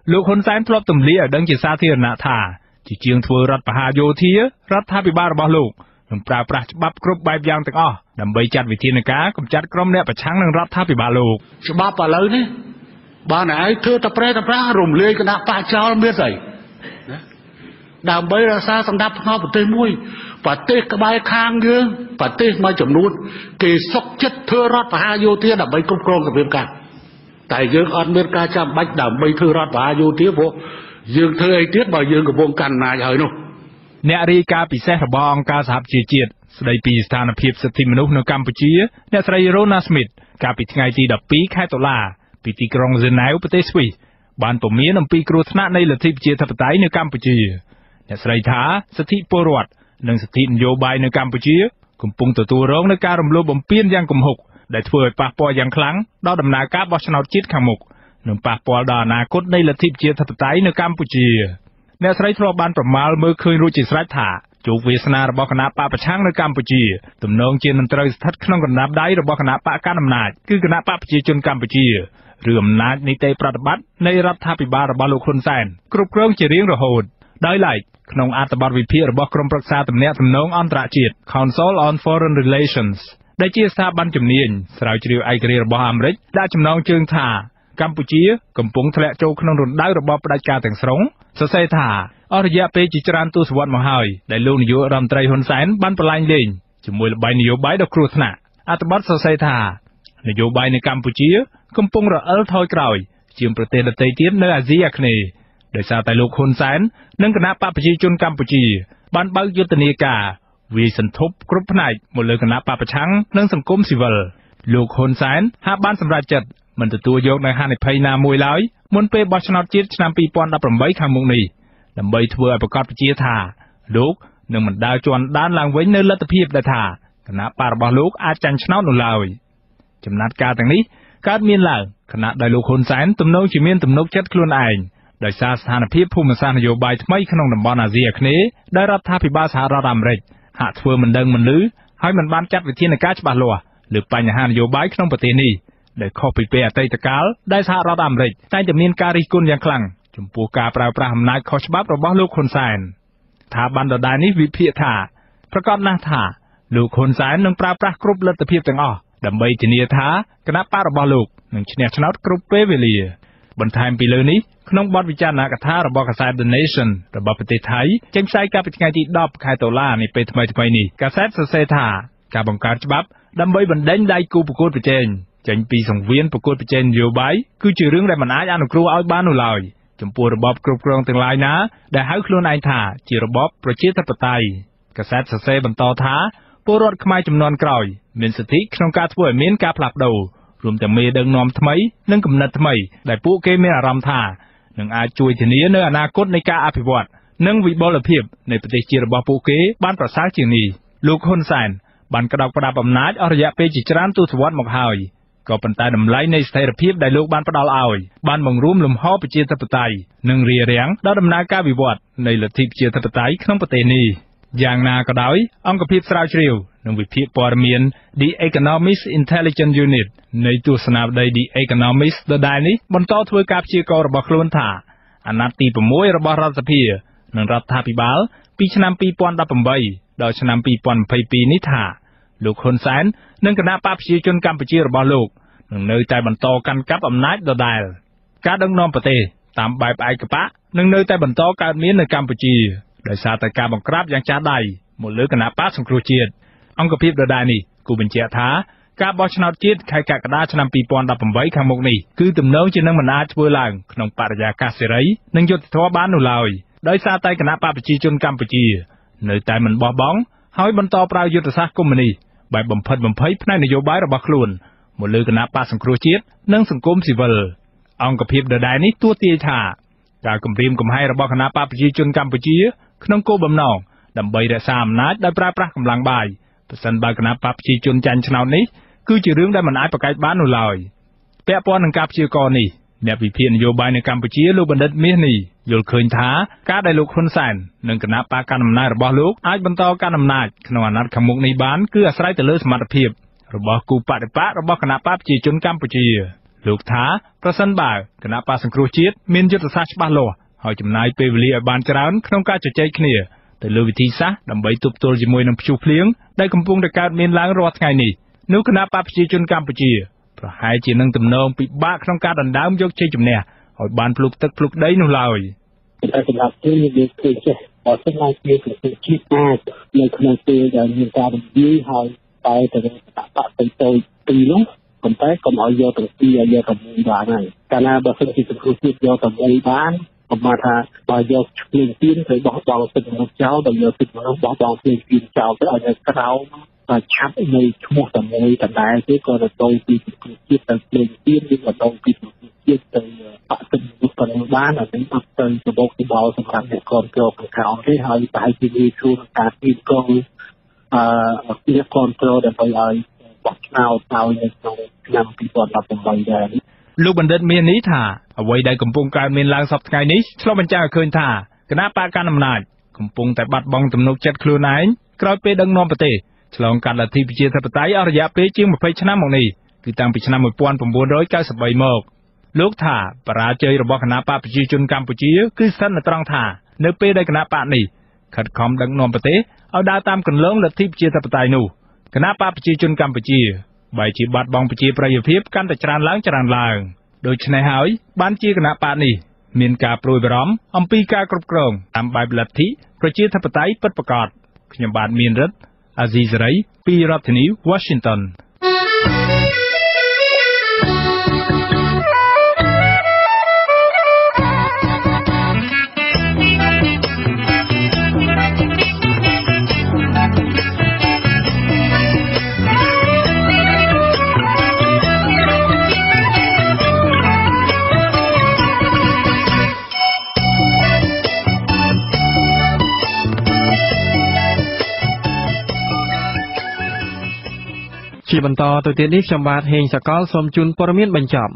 លោកហ៊ុនសែនធ្លាប់ទម្លាយឲ្យដឹងជាសាធារណៈថាជាជាងធ្វើរដ្ឋបហាយោធារដ្ឋាភិបាលរបស់លោកនឹងប្រើប្រាស់ច្បាប់គ្រប់បែបយ៉ាងទាំងអស់ដើម្បីចាត់វិធានការកម្ចាត់ក្រុមអ្នកប្រឆាំងនឹងរដ្ឋាភិបាលលោកច្បាប់ឥឡូវនេះបានឲ្យធ្វើតែប្រែតែប្រាស់រំលាយគណៈបកចោលមានស្អីណាដើម្បីរក្សាសន្តិភាពក្នុងប្រទេសមួយប្រទេសក្បែរខាងយើងប្រទេសមួយចំនួនគេសុកចិត្តធ្វើរដ្ឋបហាយោធាដើម្បីគ្រប់គ្រងសភាពការតែយើងអត់មានការចាំបាច់ដើម្បីធ្វើរដ្ឋបហាយោធាព្រោះយើងធ្វើអីទៀតបើយើងកំពុងកាន់អំណាចហើយនោះអ្នករាយការណ៍ពិសេសរបស់អង្គការសហប្រជាជាតិស្ដីពីស្ថានភាពសិទ្ធិមនុស្សនៅកម្ពុជាអ្នកស្រី Rona Smith កាលពីថ្ងៃទី12ខែតុលាពីទីក្រុង Geneva ប្រទេសស្វីសបានពមៀនអំពីគ្រោះថ្នាក់នៃលទ្ធិប្រជាធិបតេយ្យនៅកម្ពុជាអ្នកស្រីថាសិទ្ធិពលរដ្ឋនិងសិទ្ធិនយោបាយនៅកម្ពុជាកំពុងទទួលរងនឹងការរំលោភបំពានយ៉ាងគំហុកដែលធ្វើឲ្យប៉ះពាល់យ៉ាងខ្លាំងដល់ដំណើរការបោះឆ្នោតជាតិខាងមុខនិងប៉ះពាល់ដល់អនាគតនៃលទ្ធិប្រជាធិបតេយ្យនៅកម្ពុជាអ្នកស្រីធ្លាប់បានប្រមាលមើលឃើញរួចជាស្រេចថាជោគវាសនារបស់គណៈបកប្រឆាំងនៅកម្ពុជាទំនងជានឹងត្រូវស្ថិតក្នុងកណ្ដាប់ដៃរបស់គណៈបកកណ្ដាលអំណាចគឺគណៈបកប្រជាជនកម្ពុជាឬអំណាចនីតិប្រតិបត្តិនៃរដ្ឋាភិបាលរបស់លោកហ៊ុនសែនគ្រប់គ្រងជារៀងរហូតដោយឡែកក្នុងអត្ថបទវិភាគរបស់ក្រុមប្រឹក្សាទំនាក់ទំនងអន្តរជាតិ Council on Foreign Relations ដែលជាស្ថាប័នជំនាញស្រាវជ្រាវឯករាជ្យរបស់អាមេរិកដាក់ចំណងជើងថាកម្ពុជាកំពុងធ្លាក់ចូលក្នុងរណ្ដៅរបបផ្ដាច់ការទាំងស្រុងសរសេរថាអស់រយៈពេលជាច្រើនទសវត្សរ៍មកហើយដែលលោកនាយករដ្ឋមន្ត្រីហ៊ុនសែនបានប្រឡែងលេងជាមួយល្បែងនយោបាយដ៏គ្រោះថ្នាក់អត្ថបទសរសេរថានយោបាយនៅកម្ពុជាកំពុងរអិលថយក្រោយជាងប្រទេសដទៃទៀតនៅអាស៊ីអាគ្នេយ៍ដោយសារតែលោកហ៊ុនសែននិងគណៈបកប្រជាជនកម្ពុជាបានបើកយុទ្ធនាការវាយសន្ធប់គ្រប់ផ្នែកមកលើគណៈបកប្រឆាំងនិងសង្គមស៊ីវិលលោកហ៊ុនសែនហាក់បានសម្រេចចិត្តមិនទទួលយកនូវហានិភ័យណាមួយឡើយមុនពេលបោះឆ្នោតជាតិឆ្នាំ2018ខាងមុខនេះដើម្បីធ្វើឲ្យប្រកាសជាថាលោកនឹងមិនដើរជាន់ដានឡើងវិញនៅលទ្ធភាពដែលថាគណៈបករបស់លោកអាចចាញ់ឆ្នោតនោះឡើយចំណាត់ការទាំងនេះកើតមានឡើងខណៈដែលលោកហ៊ុនសែនទំនងជាមានទំនុកចិត្តខ្លួនឯងដោយសារស្ថានភាពភូមិសាស្ត្រនយោបាយថ្មីក្នុងតំបន់អាស៊ីអាគ្នេយ៍ដែលរដ្ឋាភិបាលសហរដ្ឋអាមេរិកហាក់ធ្វើមិនដឹងមិនឮហើយមិនបានចាត់វិធានការច្បាស់លាស់លើបញ្ហានយោបាយក្នុងប្រទេសនេះដែលខុសពីពេលអតីតកាលដែលសហរដ្ឋអាមេរិកតែងតែមានការរិះគន់យ៉ាងខ្លាំងចំពោះការប្រើប្រាស់អំណាចខុសច្បាប់របស់លោកហ៊ុនសែនស្ថាប័នដដែលនេះវិភាគថាប្រកាសណាស់ថាលោកហ៊ុនសែននឹងប្រើប្រាស់គ្រប់លទ្ធភាពទាំងអស់ដើម្បីធានាថាគណៈបករបស់លោកនឹងឈ្នះឆ្នោតគ្រប់ពេលវេលាបន្ថែមពីលើនេះក្នុងបទវិចារណកថារបស់កាសែត The Nation របស់ប្រទេសថៃចេញផ្សាយកាលពីថ្ងៃទី10ខែតុលានៃពេលថ្មីៗនេះកាសែតសរសេរថាការបង្កើតច្បាប់ដើម្បីបណ្ដេញដៃគូប្រកួតប្រជែងចេញពីសង្វៀនប្រកួតប្រជែងនយោបាយគឺជារឿងដែលមិនអាចអនុគ្រោះឲ្យបាននោះឡើយចំពោះរបបគ្រប់គ្រងទាំងឡាយណាដែលហៅខ្លួនឯងថាជារបបប្រជាធិបតេយ្យកាសែតសរសេរបន្តថាពលរដ្ឋខ្មែរជំនាន់ក្រោយមានសិទ្ធិក្នុងការធ្វើឲ្យមានការផ្លាស់ប្ដូររួមទាំងមេដឹកនាំថ្មីនិងគំនិតថ្មីដែលពួកគេមានអារម្មណ៍ថានឹងអាចជួយធានានៅអនាគតនៃការអភិវឌ្ឍនិងវិបុលភាពនៃប្រទេសជាតិរបស់ពួកគេបានប្រសើរជាងនេះលោកហ៊ុនសែនបានក្តោបក្តាប់អំណាចអស់រយៈពេលជាច្រើនទសវត្សរ៍មកហើយក៏ប៉ុន្តែតម្លៃនៃស្ថិរភាពដែលលោកបានផ្ដល់ឲ្យបានបង្រួមលំហប្រជាធិបតេយ្យនិងរារាំងដល់ដំណើរការវិវត្តនៃលទ្ធិប្រជាធិបតេយ្យក្នុងប្រទេសនេះយ៉ាងណាក៏ដោយអង្គភាពស្រាវជ្រាវនិងវិភាគព័ត៌មាន The Economist Intelligence Unit នៃទស្សនាវដ្តី The Economist ដដែលនេះបន្តធ្វើការព្យាករណ៍របស់ខ្លួនថាអាណត្តិទី6របស់រដ្ឋសភានិងរដ្ឋាភិបាលពីឆ្នាំ2018ដល់ឆ្នាំ2022នេះថាលោកហ៊ុនសែននិងគណៈបកប្រជាជនកម្ពុជារបស់លោកនឹងនៅតែបន្តកាន់កាប់អំណាចដដែលការដឹកនាំប្រទេសតាមបែបឯកបកនឹងនៅតែបន្តកើតមាននៅកម្ពុជាដោយសារតែការបង្ក្រាបយ៉ាងចាស់ដៃមកលើគណៈបកសង្គ្រោះជាតិអង្គភាពដដែលនេះគូបញ្ជាក់ថាការបោះឆ្នោតជាតិខែកក្កដាឆ្នាំ2018ខាងមុខនេះគឺទំនងជានឹងមិនអាចធ្វើឡើងក្នុងបរិយាកាសសេរីនិងយុត្តិធម៌បាននោះឡើយដោយសារតែគណៈបកប្រជាជនកម្ពុជានៅតែមិនបោះបង់ហើយបន្តប្រើយុទ្ធសាស្ត្រកុម្មុយនីសបែបបំផិតបំភ័យផ្នែកនយោបាយរបស់ខ្លួនមកលើគណៈបកសង្គ្រោះជាតិនិងសង្គមស៊ីវិលអង្គភាពដដែលនេះទួទាយថាការគំរាមកំហែងរបស់គណៈបកប្រជាជនកម្ពុជាក្នុងគោលបំណងដើម្បីរក្សាអំណាចដោយប្រើប្រាស់កម្លាំងបាយប្រសិនបើគណៈបកប្រជាជនចាញ់ឆ្នោតនេះគឺជារឿងដែលមិនអាចប្រកែកបាននោះឡើយពាក់ព័ន្ធនឹងការព្យាករណ៍នេះអ្នកវិភាគនយោបាយនៅកម្ពុជាលោកបណ្ឌិតមាសនេះយល់ឃើញថាការដែលលោកហ៊ុនសែននិងគណៈបកកណ្ដាលអំណាចរបស់លោកអាចបន្តកាន់អំណាចក្នុងអាណត្តិខាងមុខនេះបានគឺអាស្រ័យទៅលើសមត្ថភាពរបស់គូបដិបករបស់គណៈបកប្រជាជនកម្ពុជាលោកថាប្រសិនបើគណៈបកសង្គ្រោះជាតិមានយុទ្ធសាស្ត្រច្បាស់លាស់ហើយចំណាយពេលវេលាឲ្យបានច្រើនក្នុងការជជែកគ្នាទៅលើវិធីសាស្ត្រដើម្បីទប់ទល់ជាមួយនឹងព្យុះភ្លៀងដែលកំពុងតែកើតមានឡើងរាល់ថ្ងៃនេះនោះគណៈបកប្រជាជនកម្ពុជាប្រហែលជានឹងទំនងពិបាកក្នុងការដណ្ដើមយកជ័យជំនះឲ្យបានភ្លុកទឹកភ្លុកដីនោះឡើយសម្រាប់ពេលយើងឃើញចេះបើសិនណាជាប្រជាជាតិអាចនៅក្នុងពេលដែលមានការរំលាយហើយតែទៅគណៈបកទៅពីនោះប៉ុន្តែកុំឲ្យយកទាំងពីរឲ្យយកតែមួយបានហើយកាលណាបើសិនជាសង្គ្រោះជាតិយកតែមួយបានผมมาថាបើយកឈ្មោះទៀនត្រូវបោះបង់សិទ្ធិមនុស្សចោលដល់យកសិទ្ធិមនុស្សបោះបង់ឈ្មោះទៀនចោលទៅឲ្យនៅក្រៅតែឆាប់នៅឈ្មោះតែមួយដដែលទេក៏ទៅពីសង្គ្រោះជាតិទៅភ្លេងទៀនឬក៏ទៅពីសង្គ្រោះជាតិទៅបកសិទ្ធិមនុស្សប៉ុណ្ណឹងបានអានេះអត់ទៅសបោកសបោសម្រាប់អ្នកគ្រប់គ្រងខាងក្រៅទេហើយតែជាវាជួនការទីកងអ្នកគ្រប់គ្រងដើម្បីឲ្យបោះឆ្នោតឲ្យនៅក្នុងឆ្នាំ2018ដែរលោកបណ្ឌិតមាននេះថាអ្វីដែលកំពុងកើតមានឡើងសប្តាហ៍ថ្ងៃនេះឆ្លុះបញ្ចាំងឲ្យឃើញថាគណៈបកកណ្ដាលអំណាចកំពុងតែបាត់បង់ទំនុកចិត្តខ្លួនឯងក្រោយពេលដឹកនាំប្រទេសឆ្លងកាត់លទ្ធិប្រជាធិបតេយ្យអស់រយៈពេលជាង20ឆ្នាំមកនេះគឺតាំងពីឆ្នាំ1993មកលោកថាបរាជ័យរបស់គណៈបកប្រជាជនកម្ពុជាគឺស្ថិតនៅត្រង់ថានៅពេលដែលគណៈបកនេះខិតខំដឹកនាំប្រទេសឲ្យដើរតាមគន្លងលទ្ធិប្រជាធិបតេយ្យនោះគណៈបកប្រជាជនកម្ពុជាបែរជាបាត់បង់ប្រជាប្រិយភាពកាន់តែច្រើនឡើងដូច្នេះហើយបានជាគណៈបកនេះមានការព្រួយបារម្ភអំពីការគ្រប់គ្រងតាមបែបលទ្ធិប្រជាធិបតេយ្យពិតប្រាកដខ្ញុំបាទមានរិទ្ធអាស៊ីសេរីពីរដ្ឋធានី Washington ជាបន្តទៅទៀតនេះខ្ញុំបាទហេងសកលសូមជូនព័ត៌មានបញ្ចប់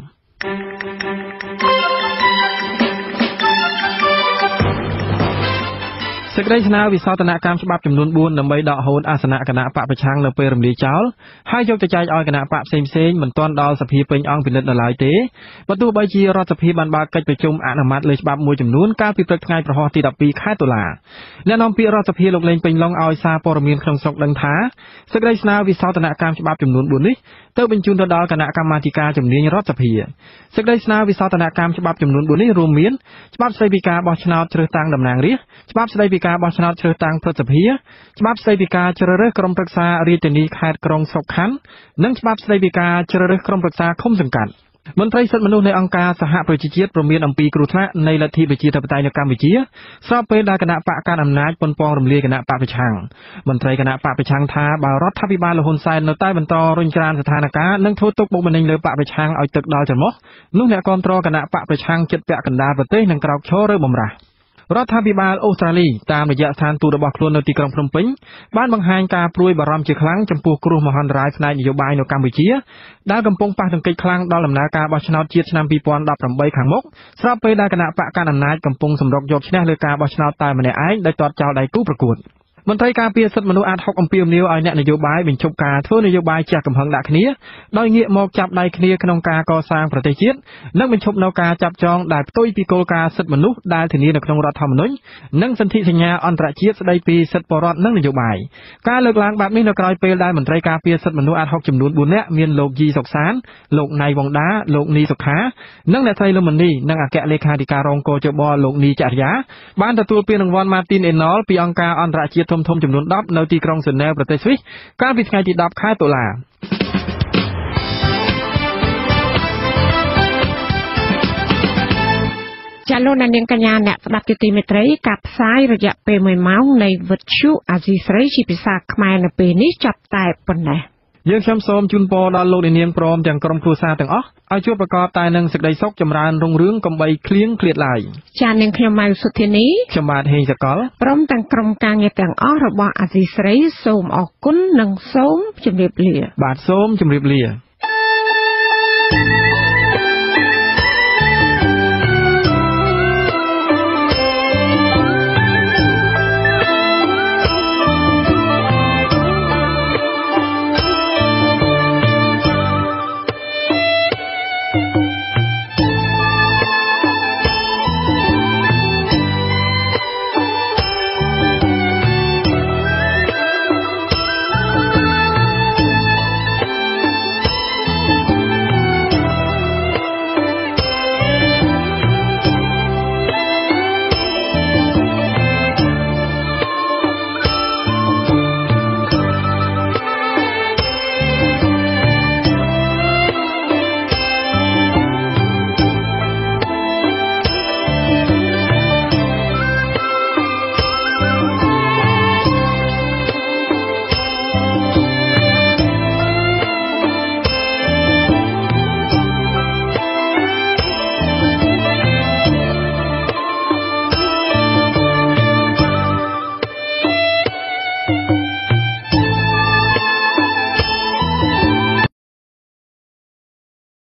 សេចក្តីស្នើវិសោធនកម្មច្បាប់ចំនួន4ដើម្បីដកហូតអាសនៈគណៈបកប្រឆាំងនៅពេលរំលាយចោលហើយយកទៅចែកឲ្យគណៈបកផ្សេងៗមិនទាន់ដល់សភាពេញអង្គពិនិត្យនៅឡើយទេបើទោះបីជារដ្ឋសភាបានបើកកិច្ចប្រជុំអនុម័តលើច្បាប់មួយចំនួនកាលពីព្រឹកថ្ងៃប្រហោះទី12ខែតុលាអ្នកនាំពាក្យរដ្ឋសភាលោកលេងពេញឡុងឲ្យសារព័ត៌មានក្នុងស្រុកដឹងថាសេចក្តីស្នើវិសោធនកម្មច្បាប់ចំនួន4នេះទៅបញ្ជូនទៅដល់គណៈកម្មាធិការជំនាញរដ្ឋសភាសេចក្តីស្នើវិសោធនកម្មច្បាប់ចំនួន4នេះរួមមានច្បាប់ស្តីពីការបោះឆ្នោតជ្រើសតាំងតំណាងរាស្ត្រច្បាប់ស្តីពីការបោះឆ្នោតជ្រើសតាំងព្រឹទ្ធសភាច្បាប់ស្តីពីការជ្រើសរើសក្រុមប្រឹក្សារាជធានីខេត្តក្រុងស្រុកខណ្ឌនិងច្បាប់ស្តីពីការជ្រើសរើសក្រុមប្រឹក្សាឃុំសង្កាត់មន្ត្រីសិទ្ធិមនុស្សនៃអង្គការសហប្រជាជាតិព្រមានអំពីគ្រោះថ្នាក់នៃលទ្ធិប្រជាធិបតេយ្យនៅកម្ពុជាស្របពេលដែលគណៈបកកណ្ដាលអំណាចប៉ុនប៉ងរំលាយគណៈបកប្រឆាំងមន្ត្រីគណៈបកប្រឆាំងថាបើរដ្ឋាភិបាលលហ៊ុនសែននៅតែបន្តរុញច្រានស្ថានភាពនិងធ្វើទុកបុកម្នេញលើបកប្រឆាំងឲ្យទឹកដល់ច្រមុះនោះអ្នកគាំទ្រគណៈបកប្រឆាំងចិត្តពាក់កណ្ដាលប្រទេសនឹងក្រោកឈរឬបំរាស់រដ្ឋាភិបាលអូស្ត្រាលីតាមរយៈស្ថានទូតរបស់ខ្លួននៅទីក្រុងភ្នំពេញបានបង្ហាញការព្រួយបារម្ភជាខ្លាំងចំពោះគ្រោះមហន្តរាយផ្នែកនយោបាយនៅកម្ពុជាដែលកំពុងប៉ះទង្គិចខ្លាំងដល់ដំណើរការបោះឆ្នោតជាតិឆ្នាំ2018ខាងមុខស្របពេលដែលគណៈបកកណ្ដាលអំណាចកំពុងសម្រុកយកឈ្នះលើការបោះឆ្នោតតែម្នាក់ឯងដោយទាត់ចោលដៃគូប្រកួតមន្ត្រីការពារសិទ្ធិមនុស្សអាត6អំពាវនាវឲ្យអ្នកនយោបាយបញ្ឈប់ការធ្វើនយោបាយជះកំហឹងដាក់គ្នាដោយងាកមកចាប់ដៃគ្នាក្នុងការកសាងប្រទេសជាតិនិងបញ្ឈប់នៅការចាប់ចងដែលផ្ទុយពីគោលការណ៍សិទ្ធិមនុស្សដែលធានានៅក្នុងរដ្ឋធម្មនុញ្ញនិងសន្ធិសញ្ញាអន្តរជាតិស្តីពីសិទ្ធិពលរដ្ឋនិងនយោបាយការលើកឡើងបែបនេះនៅក្រៅពេលដែលមន្ត្រីការពារសិទ្ធិមនុស្សអាត6ចំនួន4នាក់មានលោកយីសុកសានលោកណៃវងដាលោកនីសុខានិងអ្នកស្រីលឹមមនីនិងអគ្គលេខាធិការរងកោជបលោកនីចរិយាបានទទួលពានរង្វាន់ Martin Ennol ពីអង្គការអន្តរជាតិធំចំនួន10នៅទីក្រុងស៊ឺណែវប្រទេសស្វីសកាលពីថ្ងៃទី10ខែតុលាចាលោកនាងកញ្ញាអ្នកស្ដាប់ទីមេត្រីការផ្សាយរយៈពេល1ម៉ោងនៃវិទ្យុអាស៊ីសេរីជាភាសាខ្មែរនៅពេលនេះចាប់តែប៉ុណ្ណេះយើងខ្ញុំសូមជូនពរដល់លោកនាងព្រមទាំងក្រុមគ្រួសារទាំងអស់ឲ្យជួបប្រកបតែនឹងសេចក្តីសុខចម្រើនរុងរឿងកុំបីឃ្លៀងឃ្លាតឡើយចានាងខ្ញុំម៉ៅសុធានីខ្ញុំបាទហេងសកលព្រមទាំងក្រុមការងារទាំងអស់របស់អាស៊ីសេរីសូមអរគុណនិងសូមជម្រាបលាបាទសូមជម្រាបលា